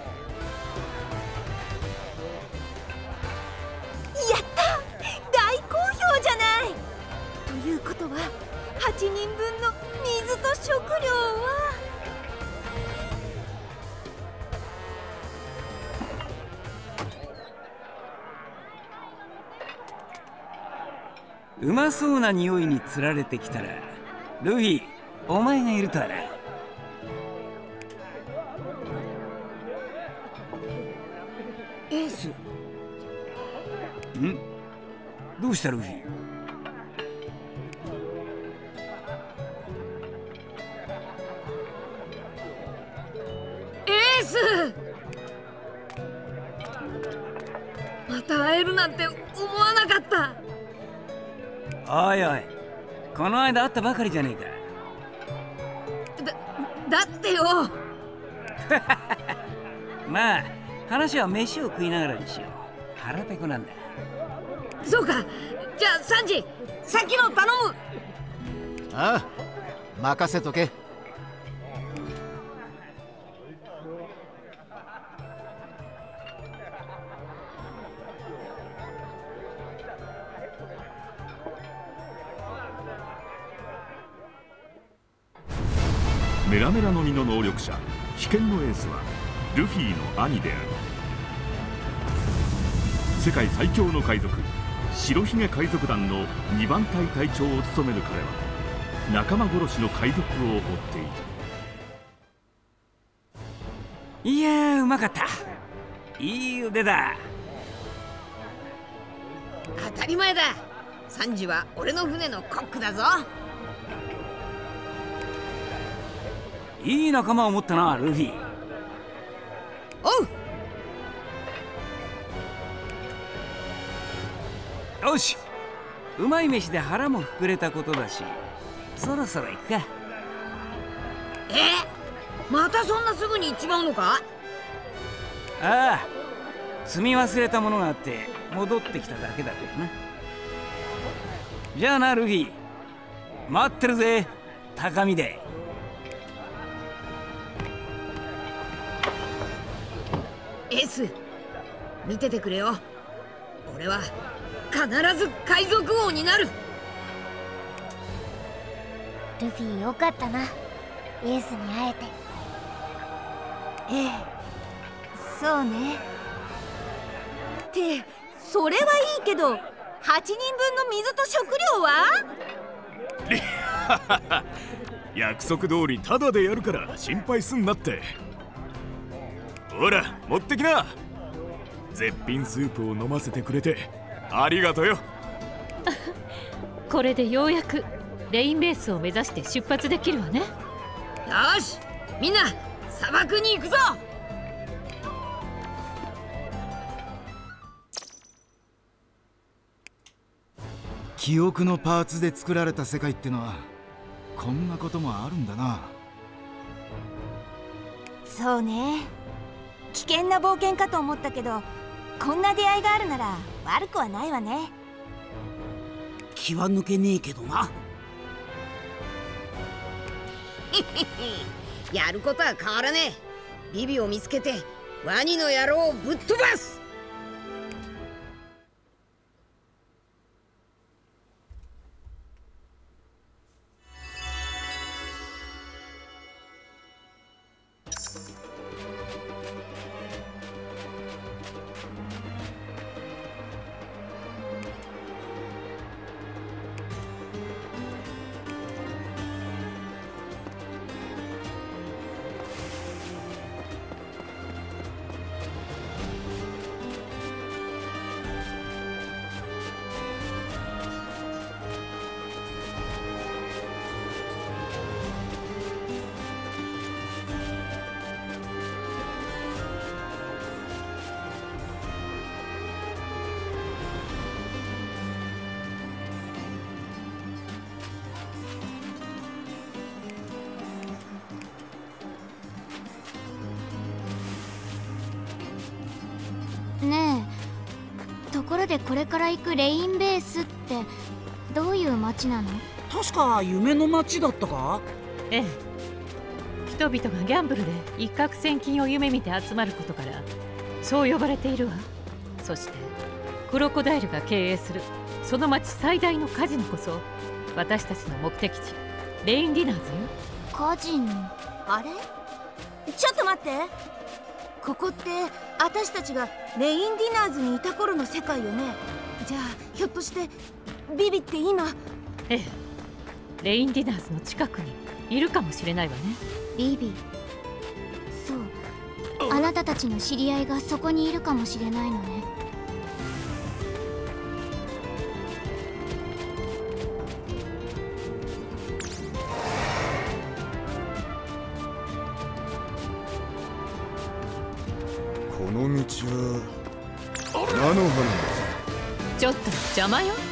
った大好評じゃない。ということは8人分の水と食料はうまそうな匂いにつられてきたら、ルフィ、お前がいるとはな。エース。ん？どうしたルフィ？ エース！また会えるなんて思わなかった。 おいおい、この間会ったばかりじゃねえか。 だってよ。 まあ話は飯を食いながらにしよう。腹ペコなんだ。 そうか、じゃあサンジ、先の頼む。 ああ、任せとけ。 メラメラの実の能力者危険のエースはルフィの兄である。世界最強の海賊白ひげ海賊団の2番隊隊長を務める彼は仲間殺しの海賊を追っていた。 いやー、うまかった。いい腕だ。 当たり前だ。サンジは俺の船のコックだぞ。 いい仲間を持ったな、ルフィ。 おう。 よし、うまい飯で腹も膨れたことだし、そろそろ行くか。 またそんなすぐに行っちまうのか？ ああ、積み忘れたものがあって戻ってきただけだけどな。じゃあなルフィ、待ってるぜ、高見で。 エース、見ててくれよ。俺は必ず海賊王になる。 ルフィよかったな、エースに会えて。 ええ、そうね。ってそれはいいけど、8人分の水と食料は？ 約束通りタダでやるから心配すんなって。ほら持ってきな。絶品スープを飲ませてくれてありがとうよ。 これでようやくレインベースを目指して出発できるわね。 よし、みんな砂漠に行くぞ。 記憶のパーツで作られた世界ってのはこんなこともあるんだな。 そうね、危険な冒険かと思ったけど、こんな出会いがあるなら悪くはないわね。 気は抜けねえけどな。 やることは変わらねえ。ビビを見つけてワニの野郎をぶっ飛ばす。 ねえ、ところでこれから行くレインベースってどういう街なの？ 確か夢の街だったか？ ええ、人々がギャンブルで一攫千金を夢見て集まることからそう呼ばれているわ。そしてクロコダイルが経営するその町最大のカジノこそ私たちの目的地レインディナーズよ。 カジノ？ あれ？ちょっと待って、ここって私たちがレインディナーズにいた頃の世界よね。じゃあひょっとしてビビって今… ええ、レインディナーズの近くにいるかもしれないわね。 ビビ、そう、あなたたちの知り合いがそこにいるかもしれないのね。 この道は菜の花。 ちょっと邪魔よ。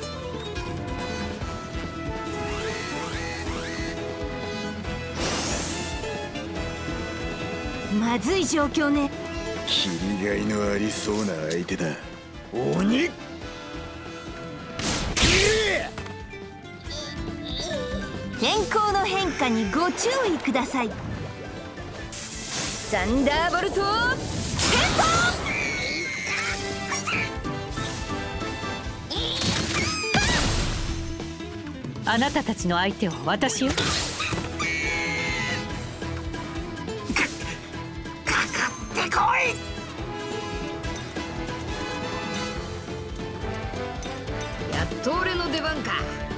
まずい状況ね。 切りがいのありそうな相手だ。鬼！ 天候の変化にご注意ください。サンダーボルトあなたたちの相手は私よ。 かかってこい！ やっと俺の出番か。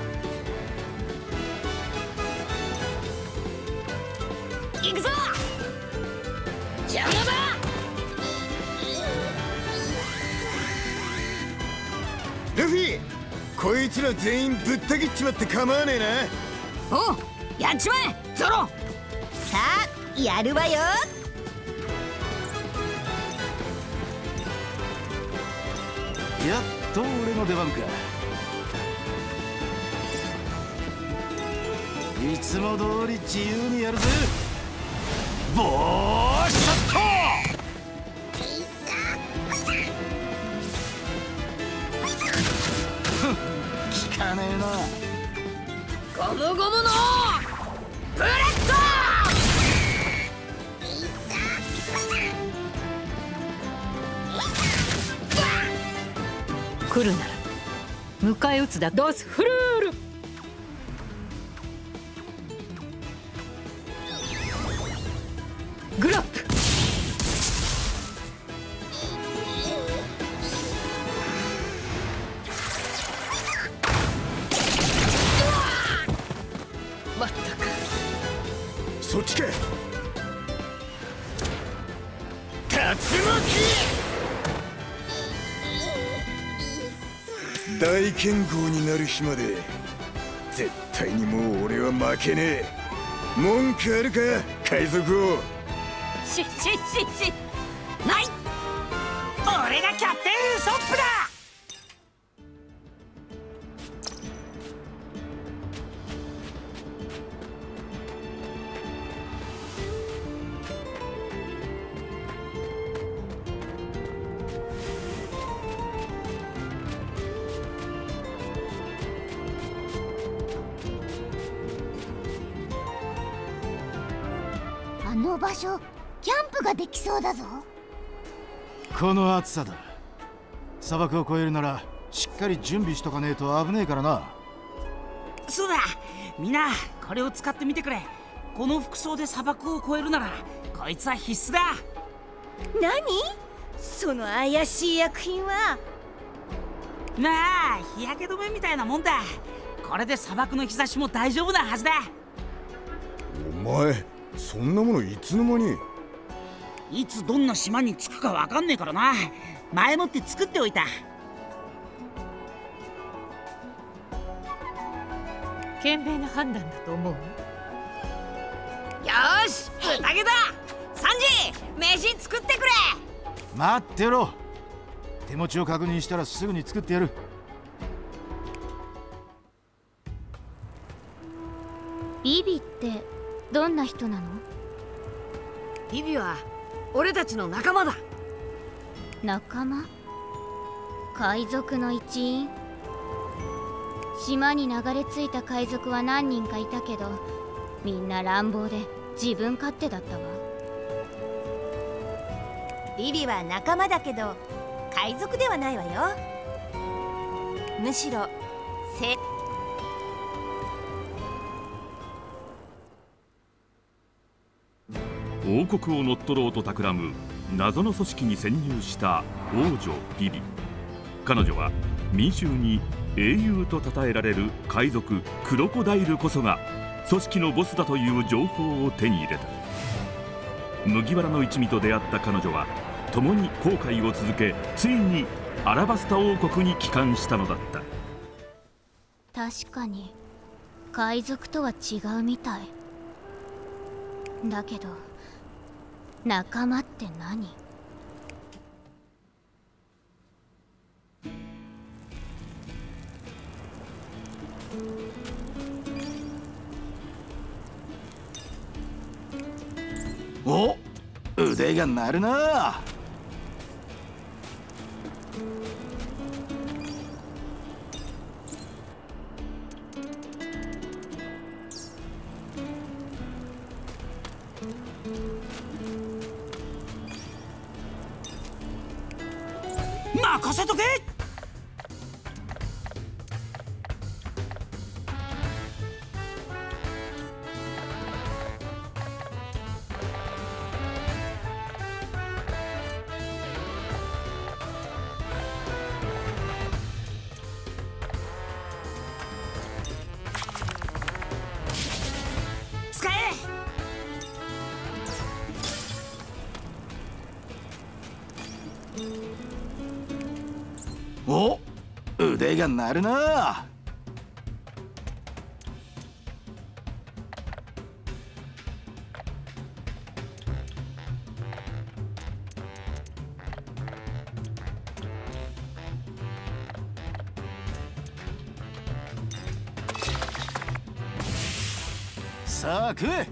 行くぞ！邪魔だ！ ルフィ、こいつら全員ぶった切っちまって構わねえな。 おう、やっちまえゾロ。 さあやるわよ。 やっと俺の出番か。いつも通り自由にやるぜ。ボーシャット！聞かねえな。 ゴムゴムのブレッド！来るなら迎え撃つだ。ドスフルール！グラップ！まったく。 そっちか。竜巻！大剣豪になる日まで絶対にもう俺は負けねえ。文句あるか海賊王？ しない。俺がキャプテンウソップだ。 あの場所、キャンプができそうだぞ。 この暑さだ。砂漠を越えるならしっかり準備しとかねえと危ねえからな。 そうだ、みんなこれを使ってみてくれ。この服装で砂漠を越えるならこいつは必須だ。 何？その怪しい薬品は？ まあ日焼け止めみたいなもんだ。これで砂漠の日差しも大丈夫なはずだ。 お前そんなものいつの間に？ いつどんな島に着くかわかんねえからな。前もって作っておいた。 賢明な判断だと思う。 よーし、宴だ。サンジ、飯作ってくれ。 待ってろ。手持ちを確認したらすぐに作ってやる。 ビビってどんな人なの？ ビビは俺たちの仲間だ。 仲間？海賊の一員？島に流れ着いた海賊は何人かいたけど、みんな乱暴で自分勝手だったわ。 リリは仲間だけど海賊ではないわよ。むしろ王国を乗っ取ろうと企む謎の組織に潜入した王女ビビ。彼女は民衆に英雄と称えられる海賊クロコダイルこそが組織のボスだという情報を手に入れた。麦わらの一味と出会った彼女は共に航海を続け、ついにアラバスタ王国に帰還したのだった。 確かに海賊とは違うみたいだけど、仲間って何？ お、腕が鳴るな。 任せとけ。使え。 お、腕が鳴るな。さあ食え。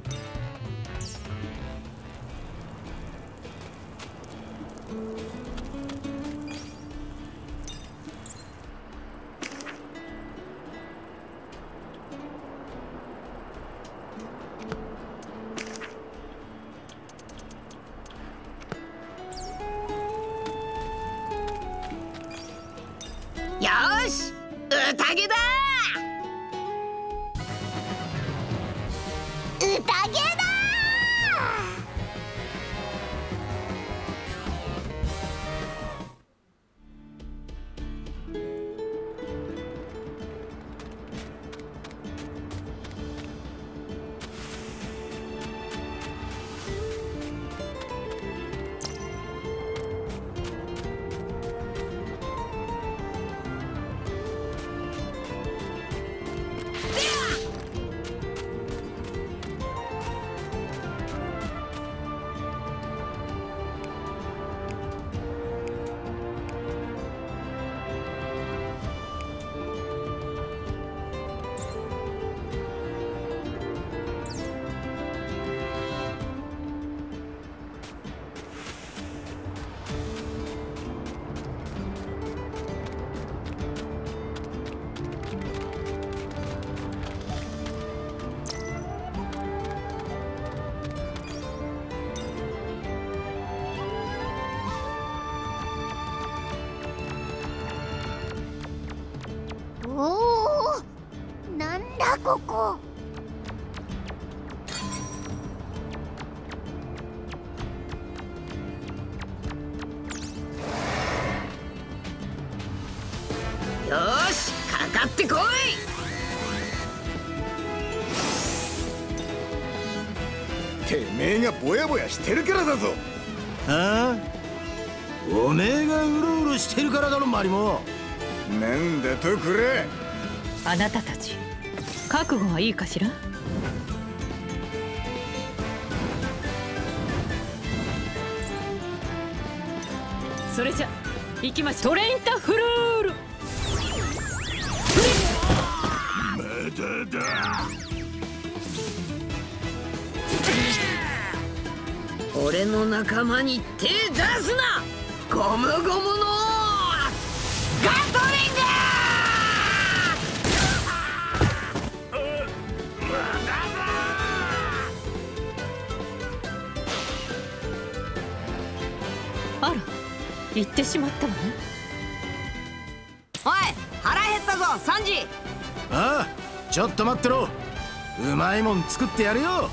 よーし、宴だ。 宴だ。おお、なんだここ。 よーし、かかってこい。 てめえがぼやぼやしてるからだぞ。 ああ、おめえがうろうろしてるからだろマリモ。 なんだとこれ。 あなたたち覚悟はいいかしら。それじゃ行きましょう。トレインタフルール。 まだだ。 俺の仲間に手出すな。 ゴムゴムのガトリング。 あら、行ってしまったわね。 おい、腹減ったぞサンジ。 ああ、ちょっと待ってろ。うまいもん作ってやるよ。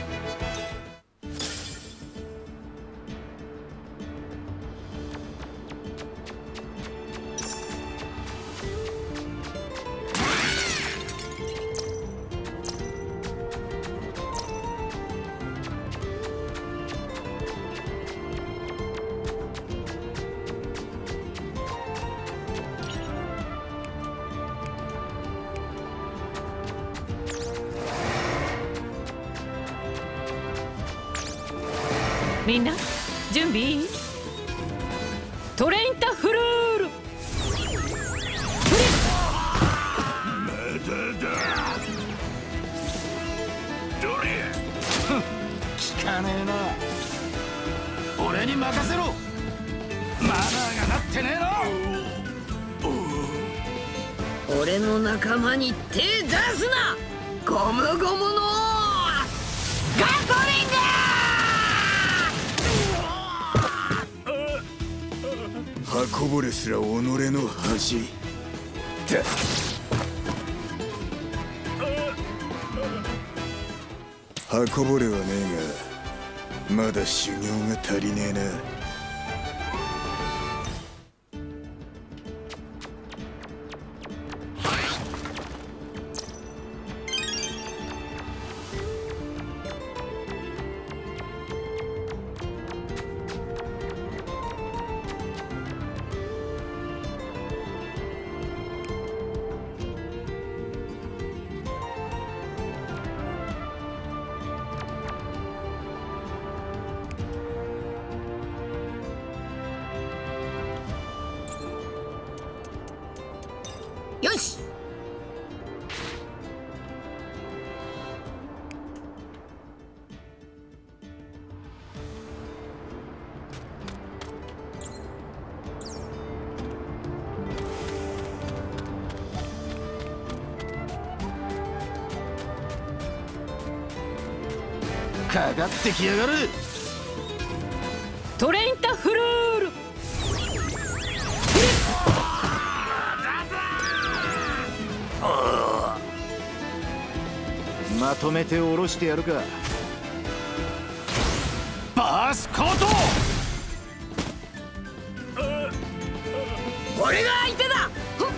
みんな準備いい？トレインタフルール。 聞かねえな。俺に任せろ。マナーがなってねえな。 俺の仲間に手出すな。ゴムゴムのガトリング。 刃こぼれすら己の恥だ。刃こぼれはねえがまだ修行が足りねえな。 よし。 かかってきやがる。 トレインタフルール。 まとめて下ろしてやるか。バースコート。 俺が相手だ。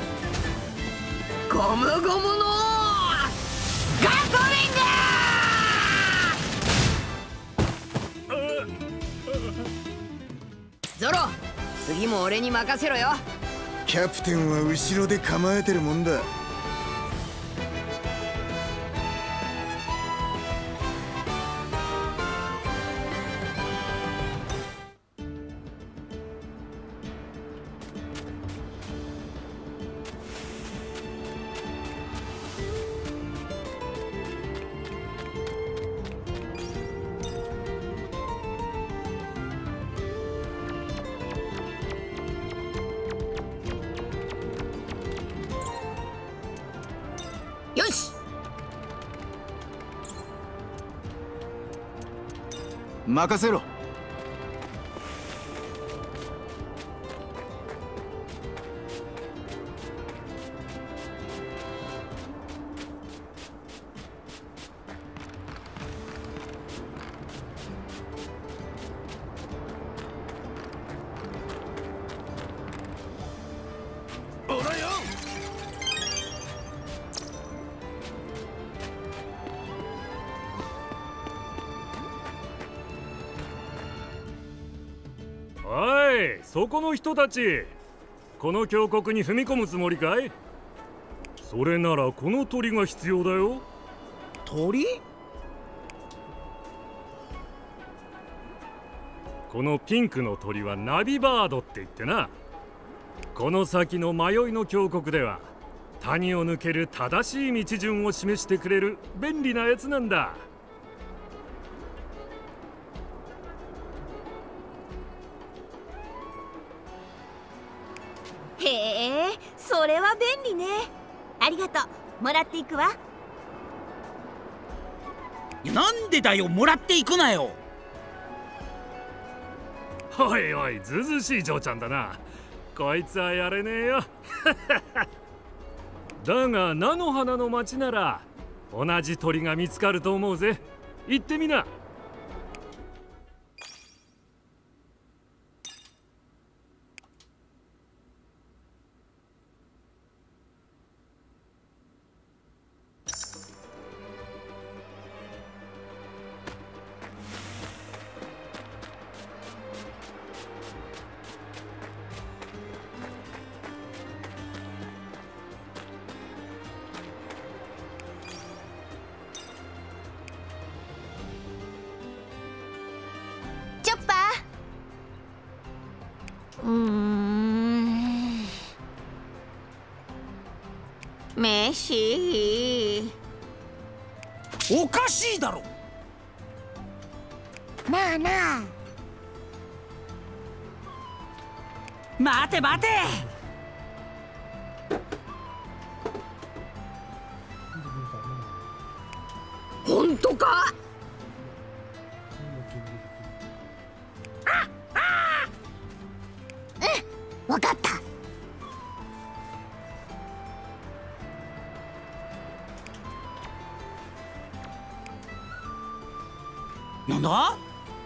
ゴムゴムのガトリング。ゾロ、次も俺に任せろよ。 キャプテンは後ろで構えてるもんだ。 よし。 任せろ。 おい、そこの人たち、この峡谷に踏み込むつもりかい？それならこの鳥が必要だよ。 鳥？ このピンクの鳥はナビバードって言ってな、この先の迷いの峡谷では谷を抜ける正しい道順を示してくれる便利なやつなんだ。 へえ、それは便利ね。ありがとう。もらっていくわ。 なんでだよ、もらっていくなよ。 おいおい、ずうずうしい嬢ちゃんだな。こいつはやれねえよ。だが菜の花の町なら同じ鳥が見つかると思うぜ。行ってみな。 チョッパー。飯。 おかしいだろ。 なあなあ。 待て待て。 本当か？ わかった。 なんだ？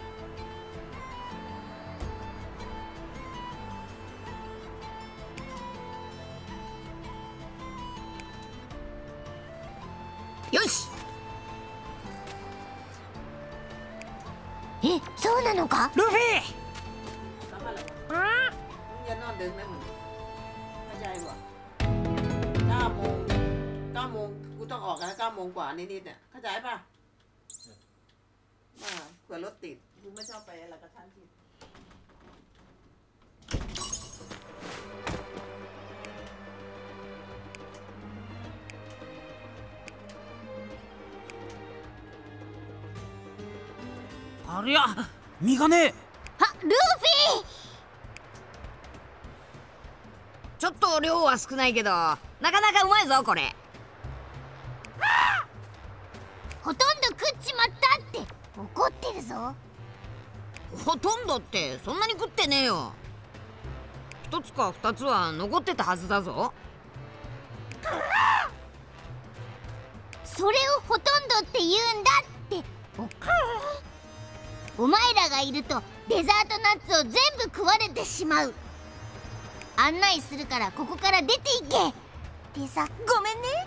よし。 え、そうなのか？ ルフィ。 อย่านอนดึกนะมึงเข้าใจป่ะ9 โมงกูต้องออกกัน9 โมงกว่านิดๆเนี่ยเข้าใจป่ะมาเผื่อรถติดกูไม่ชอบไปอะไรกระชั้นชิดありゃ、身がねえ。 あ、ルフィ。 ちょっと量は少ないけどなかなかうまいぞこれ。 ほとんど食っちまったって怒ってるぞ。 ほとんどってそんなに食ってねえよ。1つか2つは残ってたはずだぞ。 それをほとんどって言うんだって。お前らがいるとデザートナッツを全部食われてしまう。案内するからここから出ていけ。でさ、ごめんね。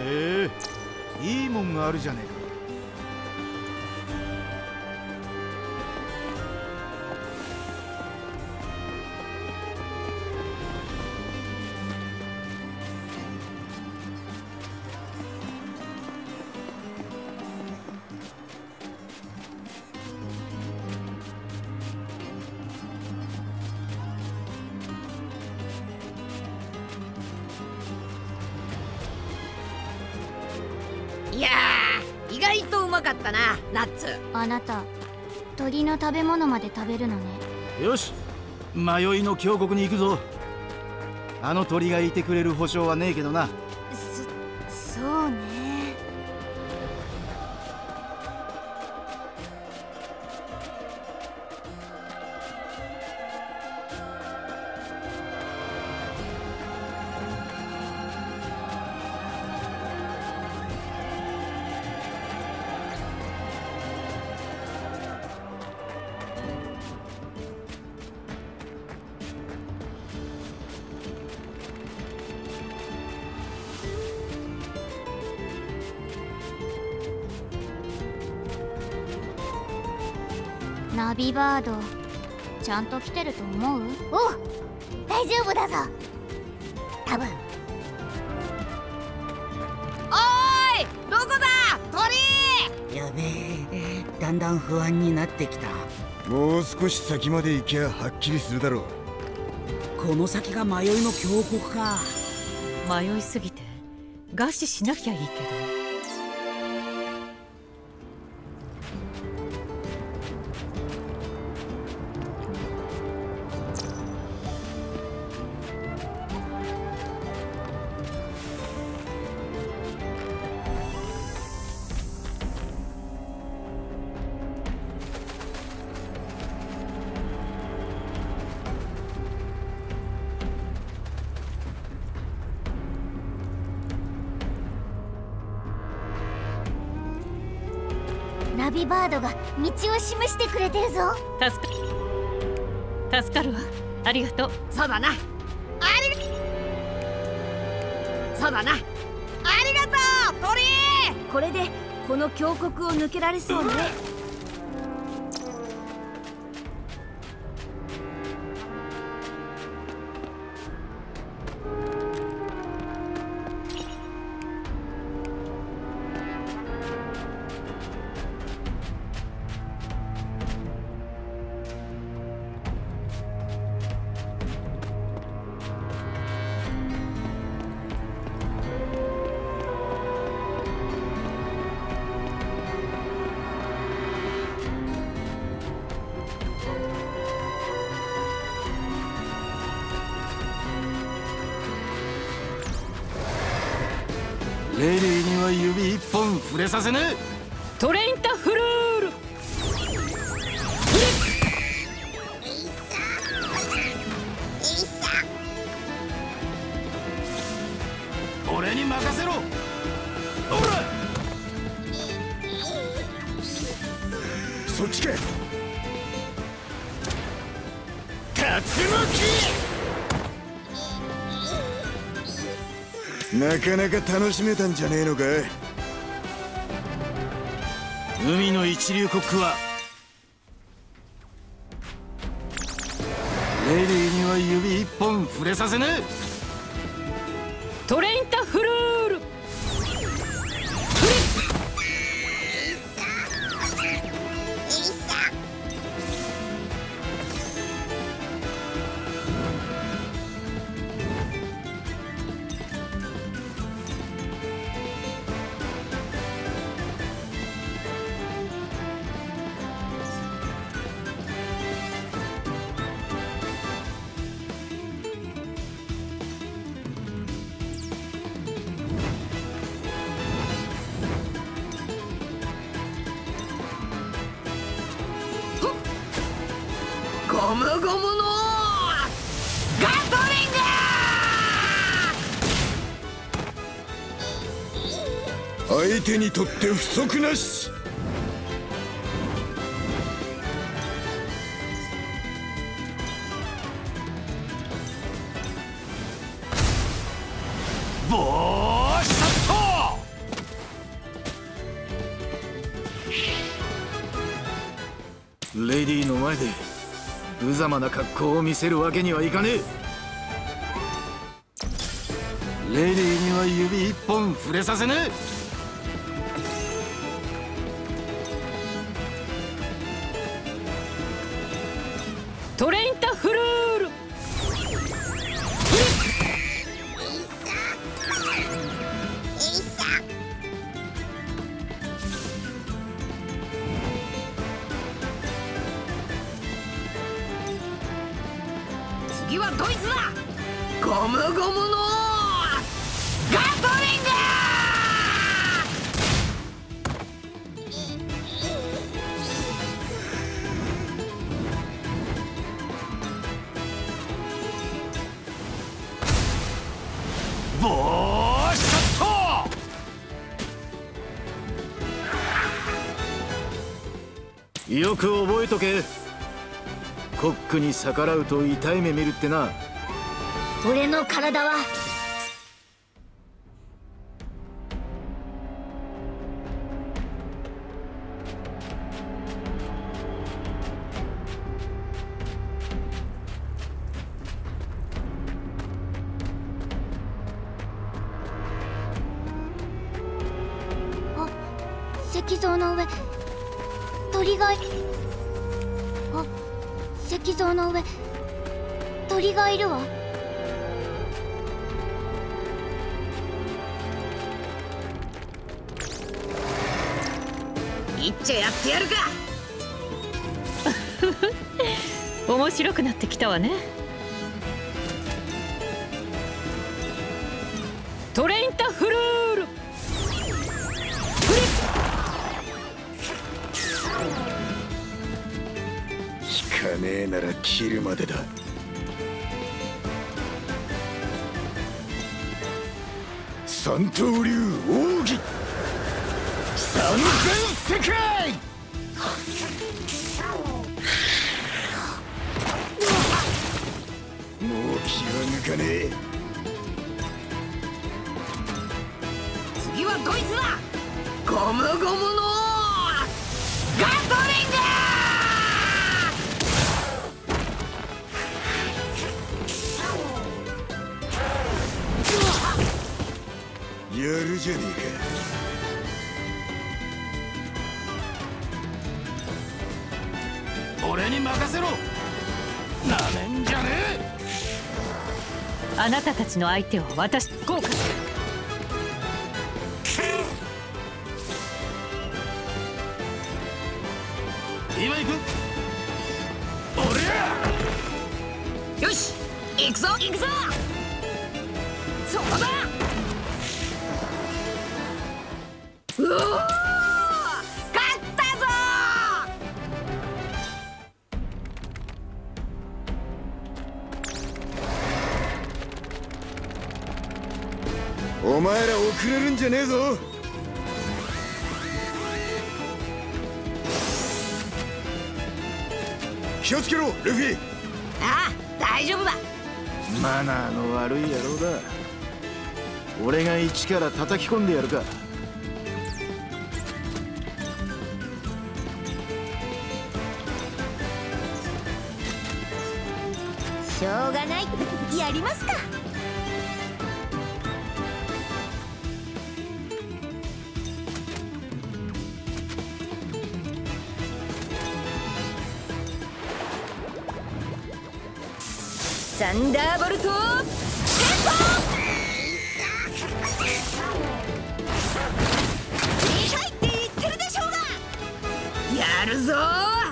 いいもんがあるじゃねえか。 いやー、意外とうまかったな、ナッツ。 あなた鳥の食べ物まで食べるのね。 よし、迷いの峡谷に行くぞ。あの鳥がいてくれる保証はねえけどな。 そうね。 ナビバードちゃんと来てると思う？ お、大丈夫だぞ。多分。 おーい、どこだ鳥。 やべえ、だんだん不安になってきた。 もう少し先まで行きゃはっきりするだろう。この先が迷いの峡谷か。 迷いすぎて餓死しなきゃいいけど。 ナビバードが道を示してくれてるぞ。 助かるわ。ありがとう。 そうだな。そうだな。ありがとう鳥。 これでこの峡谷を抜けられそうね。 レリーには指一本触れさせねえ。 トレインタフルール。 俺に任せろ。ほら、 そっちか。竜巻。なかなか楽しめたんじゃねえのか。 海の一流コックはレリーには指一本触れさせねえ。 トレインタフルール。 ゴムゴムのガトリング。相手にとって不足なし。 ボーシャット。 レディーの前で無様な格好を見せるわけにはいかねえ。レディーには指一本触れさせねえ。 トレインタフルール。 次はドイツだ。ゴムゴムのガトリング。 ボーショット。よく覚えとけ。コックに逆らうと痛い目見るってな。 俺の体は石像の上鳥が石像の上鳥がいるわ。 いっちゃやってやるか。 面白くなってきたわね。トレインタフルール。 引かねえなら切るまでだ。三刀流奥義三千世界。もう気は抜かねえ。 次はドイツだ。ゴムゴムのガトリング。 やるじゃねえか。 俺に任せろ。なめんじゃねあなたたちの相手は私。効果する。 今行く。 よし行くぞ行くぞ。そこだ。うおー、勝ったぞ。 お前ら遅れるんじゃねえぞ。気をつけろルフィ。 ああ大丈夫だ。 マナーの悪い野郎だ。俺が一から叩き込んでやるか。 しょうがない。やりますか。 サンダーボルトやるぞ。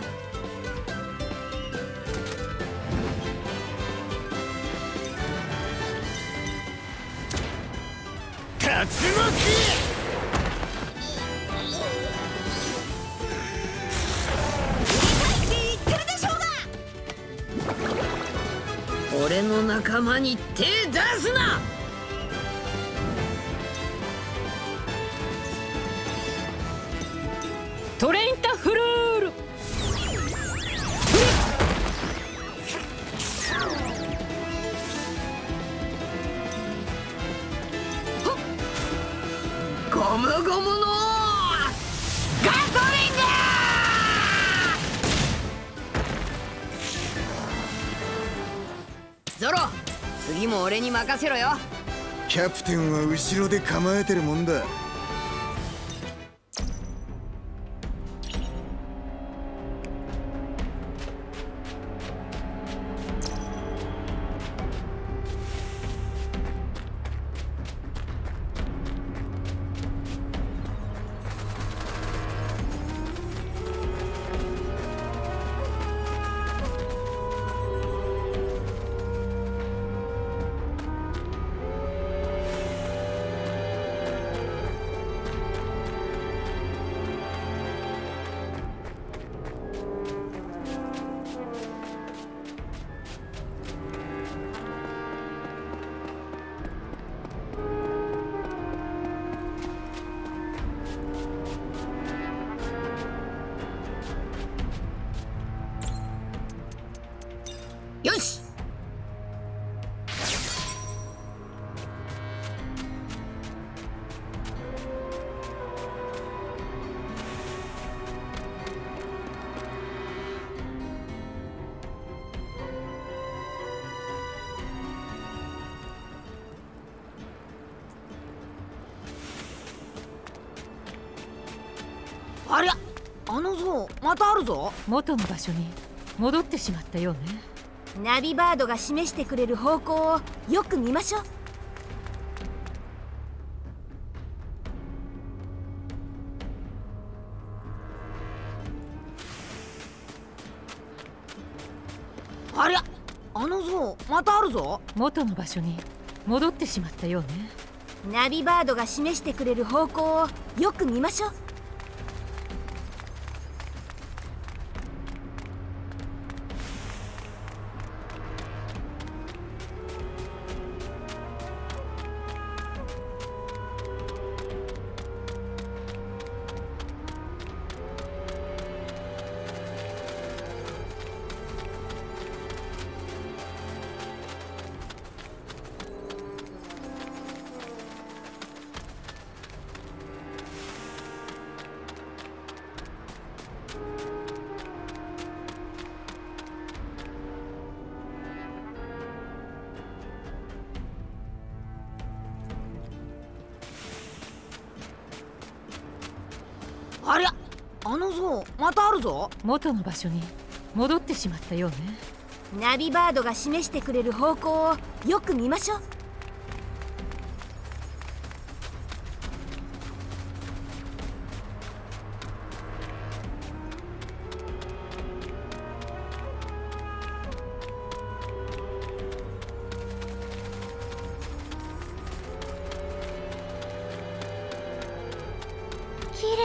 竜巻。 俺の仲間に手出すな。 トレインタフルール。 ゴムゴムのガトリング。 次も俺に任せろよ。 キャプテンは後ろで構えてるもんだ。 よし。ありゃ、あの像またあるぞ。 元の場所に戻ってしまったようね。 ナビバードが示してくれる方向をよく見ましょう。 ありゃ、あの像またあるぞ。 元の場所に戻ってしまったようね。 ナビバードが示してくれる方向をよく見ましょう。 ありゃ、あの像またあるぞ。 元の場所に戻ってしまったようね。 ナビバードが示してくれる方向をよく見ましょう。 綺麗。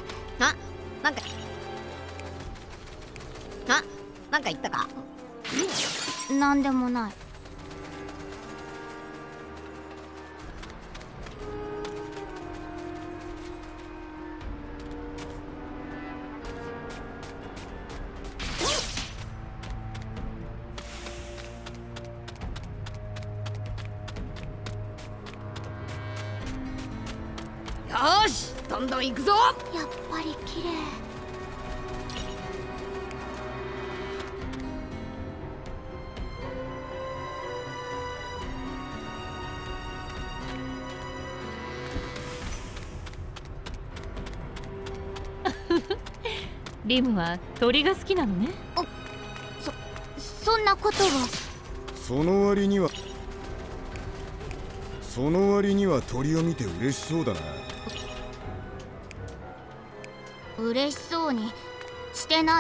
なんか言ったか。 なんでもない。 よーし、どんどん行くぞ。 やっぱり綺麗。 リムは鳥が好きなのね。 そんなことは。 その割には鳥を見て嬉しそうだな。 嬉しそうにしてない。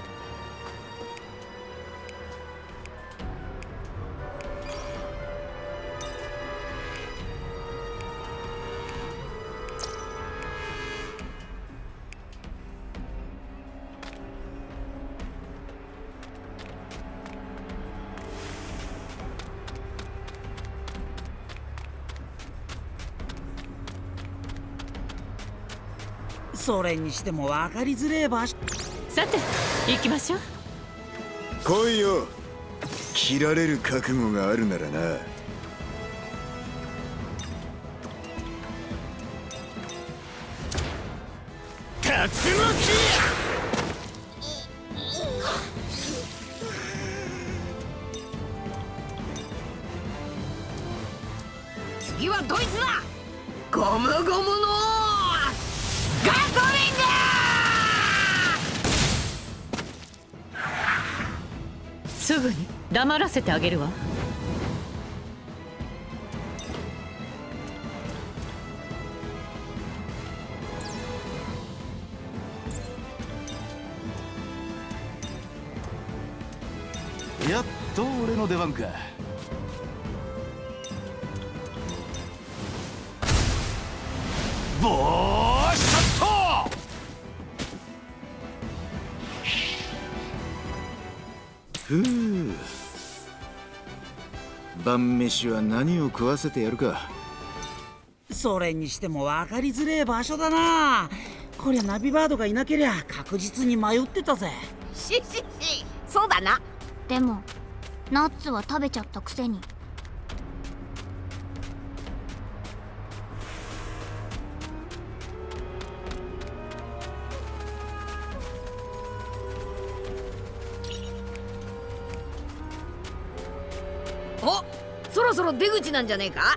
それにしても分かりづれえ場所。 さて行きましょう。 来いよ。切られる覚悟があるならな。竜巻。 次はドイツだ。ゴムゴムのガトリング。 すぐに黙らせてあげるわ。 やっと俺の出番か。ボーシャット。ふう、晩飯は何を食わせてやるか。 それにしても分かりづれえ場所だな。こりゃナビバードがいなけりゃ確実に迷ってたぜ。 そうだな。 でもナッツは食べちゃったくせに。 お、そろそろ出口なんじゃねえか。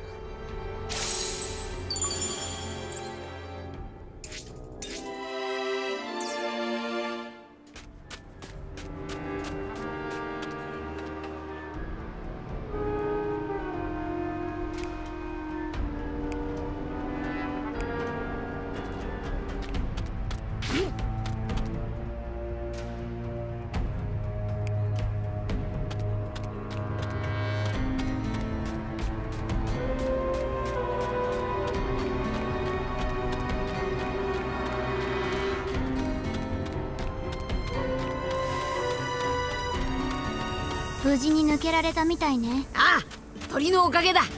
無事に抜けられたみたいね。 ああ、鳥のおかげだ。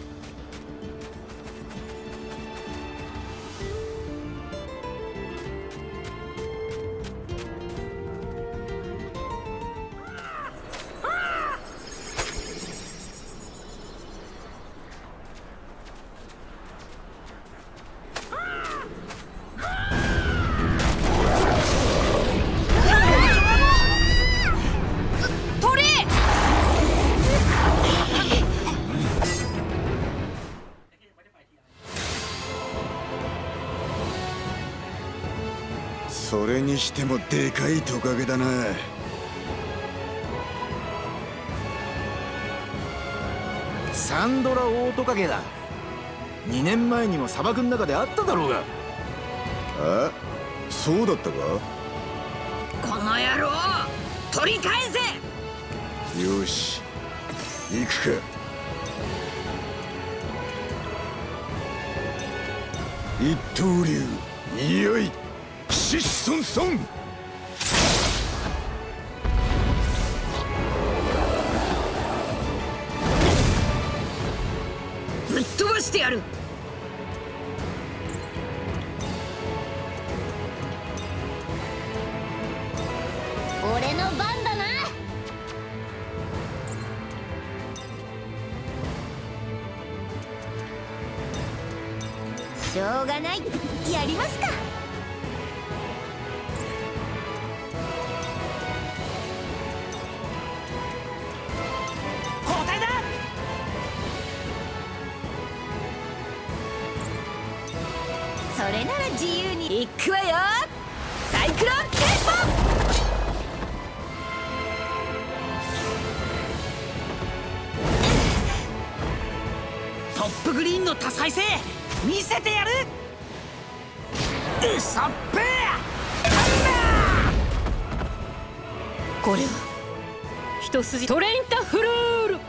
それにしてもでかいトカゲだな。 サンドラオオトカゲだ。2年前にも砂漠の中であっただろうが。 あ、そうだったか。 この野郎、取り返せ。 よし、行くか。一刀流、よいシッソンソン。 ぶっ飛ばしてやる。 俺の番だな。しょうがない、やりますか。 交代だ。 それなら自由に行くわよ。サイクロンテントップグリーンの多彩性見せてやる。うそっぺこれは一筋トレインタフルール。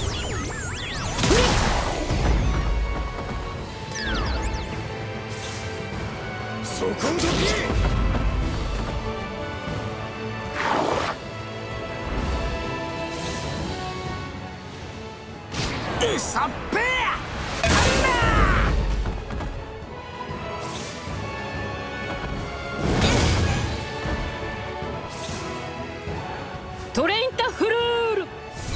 そこんとき。 うそっぺトレインタフルール。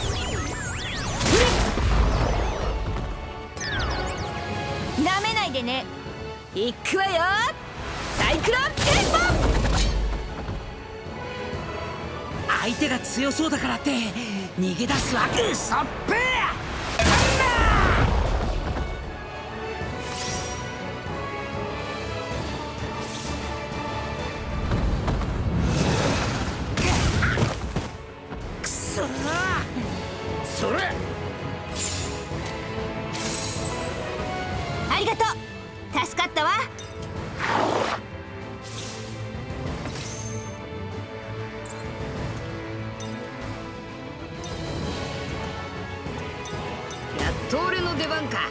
なめないでね。行くわよ。サイクロンテン相手が強そうだからって逃げ出すわけ。うそっぺりがとう。助かったわ。 やっと俺の出番か。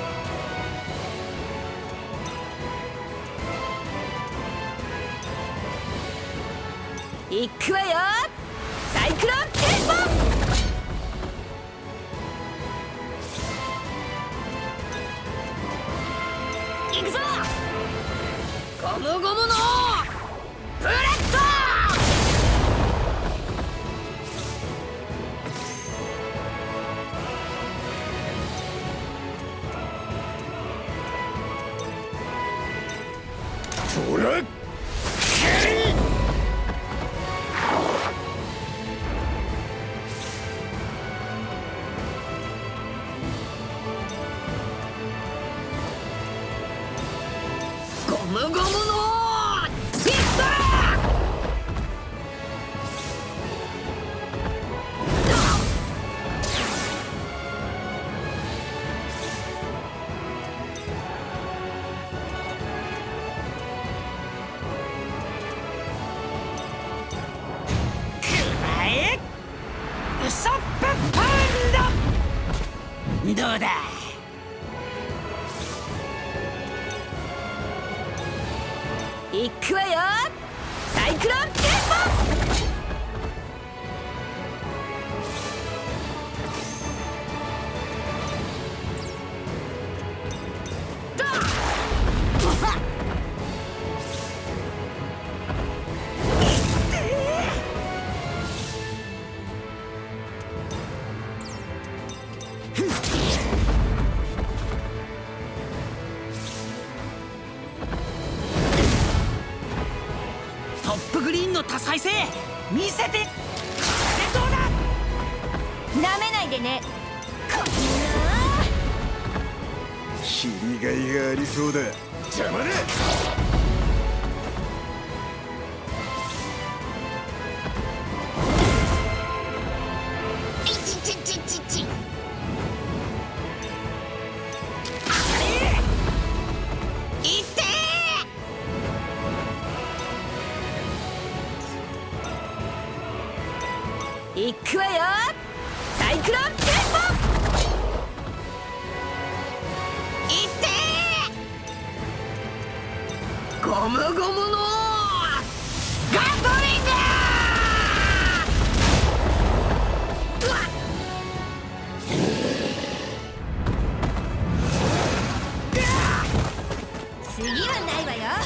いくわよ、サイクロンテンポ。 行くぞ、ゴムゴムのブレッド。 ほらゴムゴムのピストル。ウソップパウンド。どうだ。 いくわよ、サイクロンテンポ。 トップグリーンの多彩性見せて。これでどうだ。 なめないでね。 切りがいがありそうだ。邪魔だ。 いちちちちち。いってー。いくわよ、サイクロンテンポ。 いってー。ゴムゴムのガトリング。うわっ。 次はないわよ。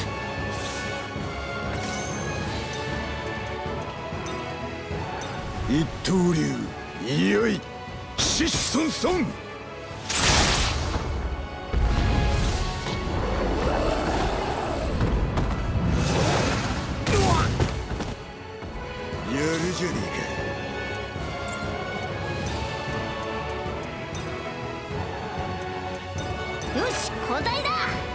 一刀流、いよいシッソンソン。やるじゃねよし、交代だ。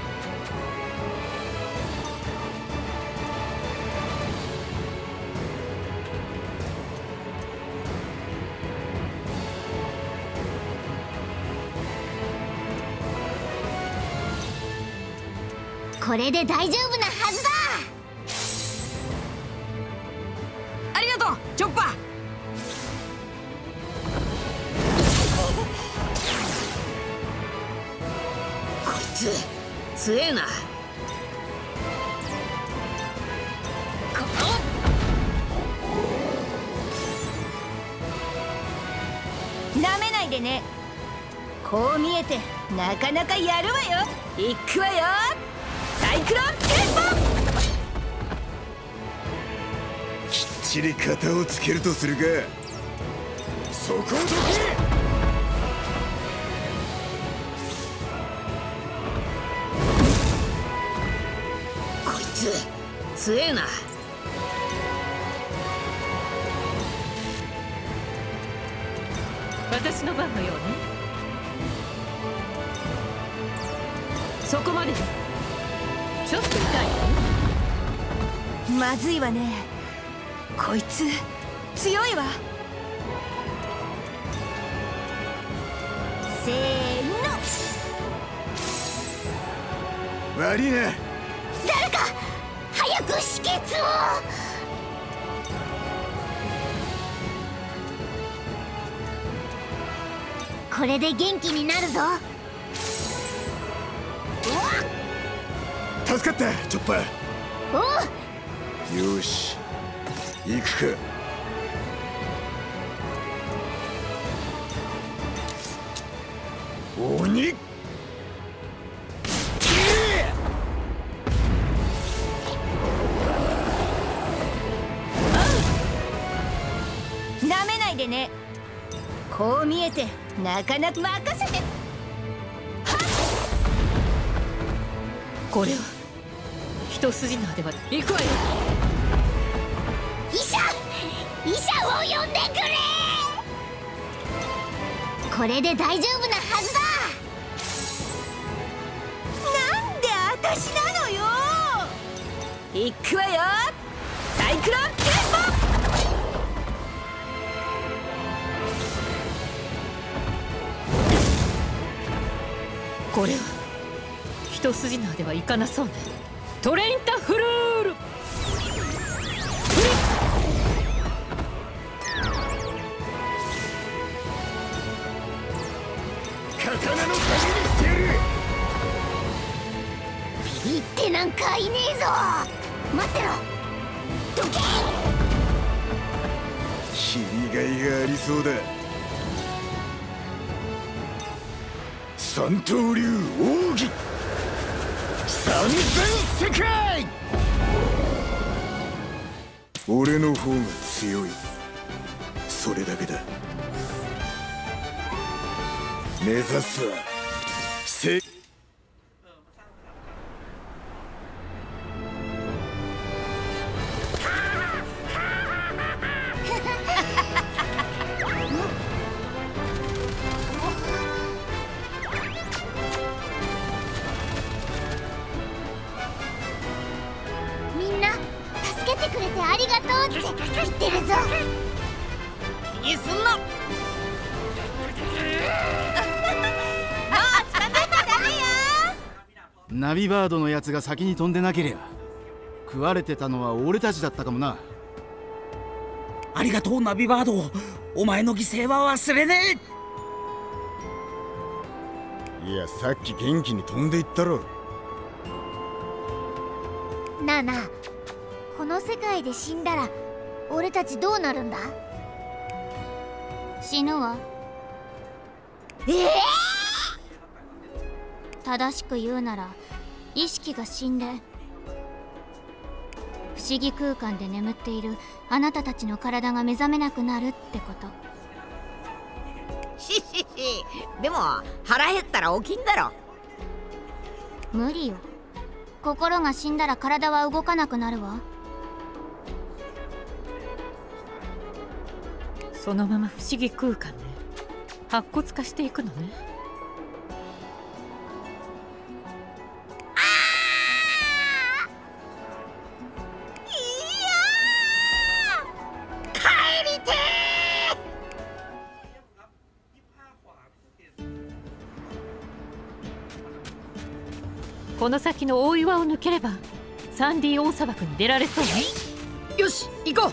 これで大丈夫なはずだ。 ありがとうチョッパー。こいつ強えな。 なめないでね。こう見えてなかなかやるわよ。いくわよ、サイクロンテンポ。 きっちり型をつけるとするか。そこをどけ。 こいつ強えな。 私の番のようね。そこまでだ。ちょっと痛いまずいわね。こいつ強いわ。せーの。 悪いな。 誰か早く止血を。これで元気になるぞ。 助かった、チョッパー。 およし、行くか。鬼なめないでね。こう見えてなかなか任せて。 これは一筋縄では行くわよ。 医者を呼んでくれ。これで大丈夫なはずだ。 なんで私なのよ。行くわよ、サイクロンテンポ。 これは一筋縄ではいかなそうね。トレインタフルール。 刀の影にしてやる。 ビビってなんかいねえぞ。待ってろ、どけ。 切りがいがありそうだ。三刀流奥義三千世界。俺の方が強い、それだけだ。目指すはみんな助けてくれてありがとうって言ってるぞ。 気にすんな。 ナビバードのやつが先に飛んでなけりゃ食われてたのは俺たちだったかもな。 ありがとうナビバード、お前の犠牲は忘れねいや、さっき元気に飛んでいったろ。 なあなあ、この世界で死んだら俺たちどうなるんだ。死ぬわ。正しく言うなら意識が死んで不思議空間で眠っているあなたたちの体が目覚めなくなるってこと。 ししし、でも腹減ったら起きんだろ。 無理よ。心が死んだら体は動かなくなるわ。 そのまま不思議空間で白骨化していくのね。この先の大岩を抜ければサンディ大砂漠に出られそうね。 よし、行こう。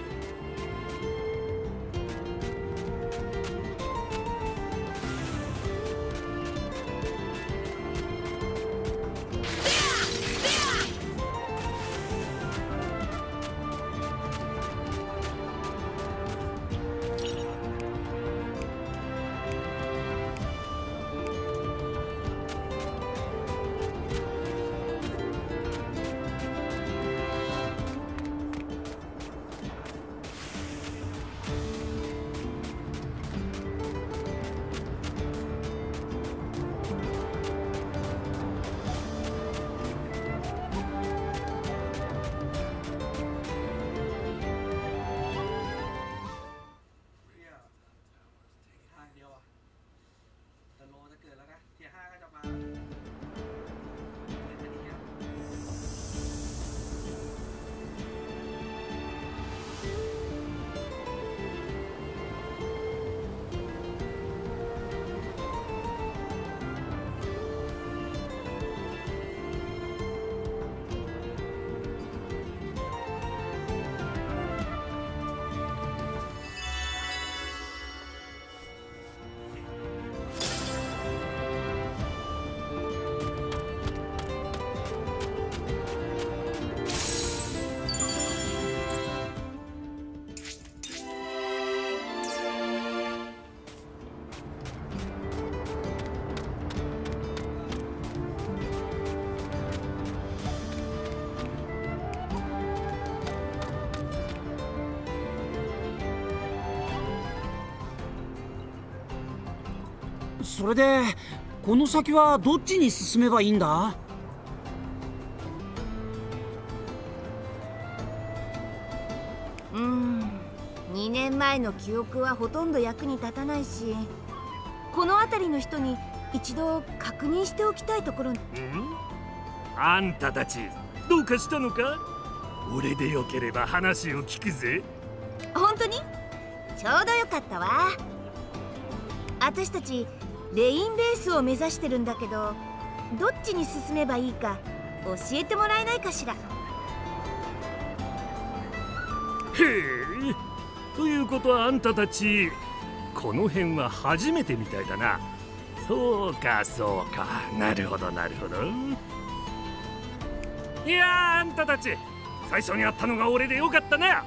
それでこの先はどっちに進めばいいんだ？ 2年前の記憶はほとんど役に立たないし、この辺りの人に一度確認しておきたいところ。 あんたたちどうかしたのか？俺でよければ話を聞くぜ。 本当に？ちょうどよかったわ。私たちレインベースを目指してるんだけど、どっちに進めばいいか教えてもらえないかしら。 へえ、ということはあんたたちこの辺は初めてみたいだな。そうかそうか、なるほどなるほど。いやー、あんたたち最初に会ったのが俺でよかったな。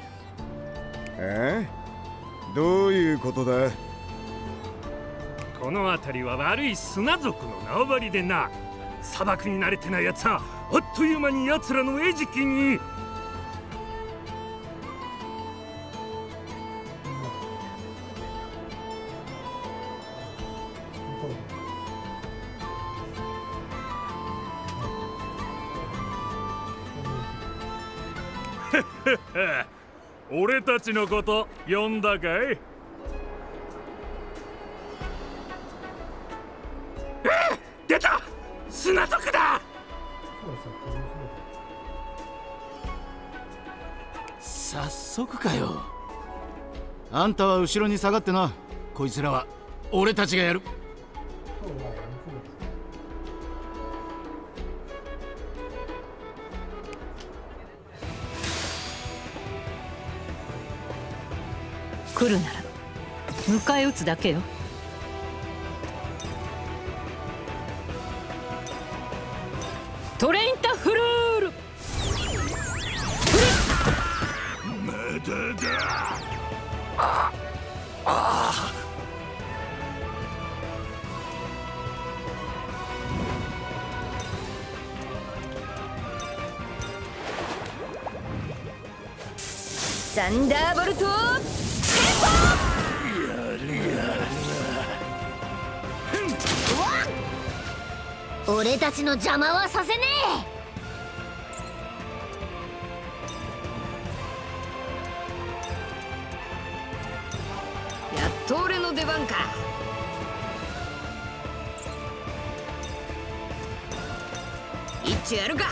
どういうことだ？ この辺りは悪い砂族の縄張りでな、砂漠に慣れてないやつはあっという間に奴らの餌食に。俺たちのこと呼んだかい？出た！砂族だ！ 早速かよ。あんたは後ろに下がってな。こいつらは俺たちがやる。 来るなら迎え撃つだけよ。トレインタフルール。 まだだ。 サンダーボルト俺たちの邪魔はさせねやっと俺の出番か。一丁やるか。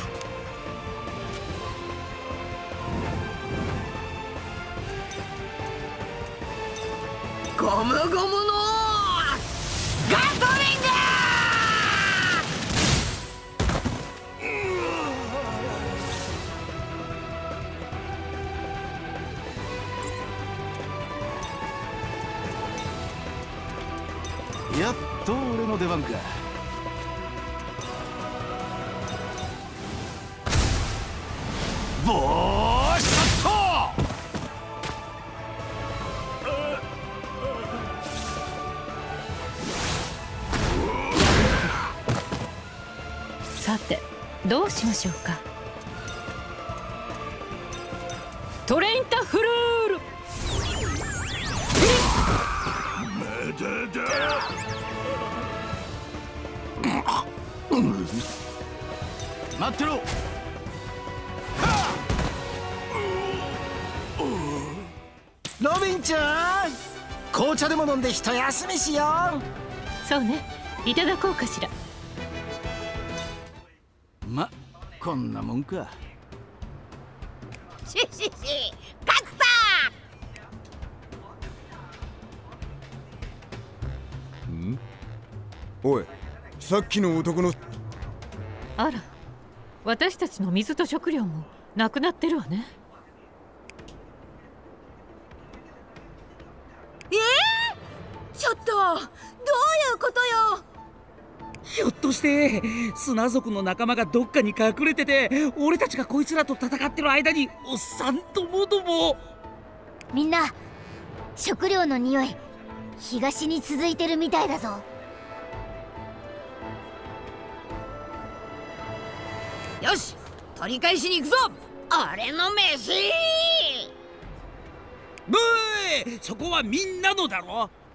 ゴムゴムのガトリング！ やっと俺の出番か。ボーショット！ さてどうしましょうか。トレインタフルール。 まだだ。 待ってろ。ロビンちゃん、紅茶でも飲んで一休みしよう。そうね、いただこうかしら。 ま、こんなもんか。 勝った！ ん？おい、さっきの男の。 あら、私たちの水と食料もなくなってるわね。 ちょっとどういうことよ。 ひょっとして砂族の仲間がどっかに隠れてて、俺たちがこいつらと戦ってる間におっさんどもども。 みんな、食料の匂い東に続いてるみたいだぞ。 よし、取り返しに行くぞ。俺の飯。 ブー！そこはみんなのだろ。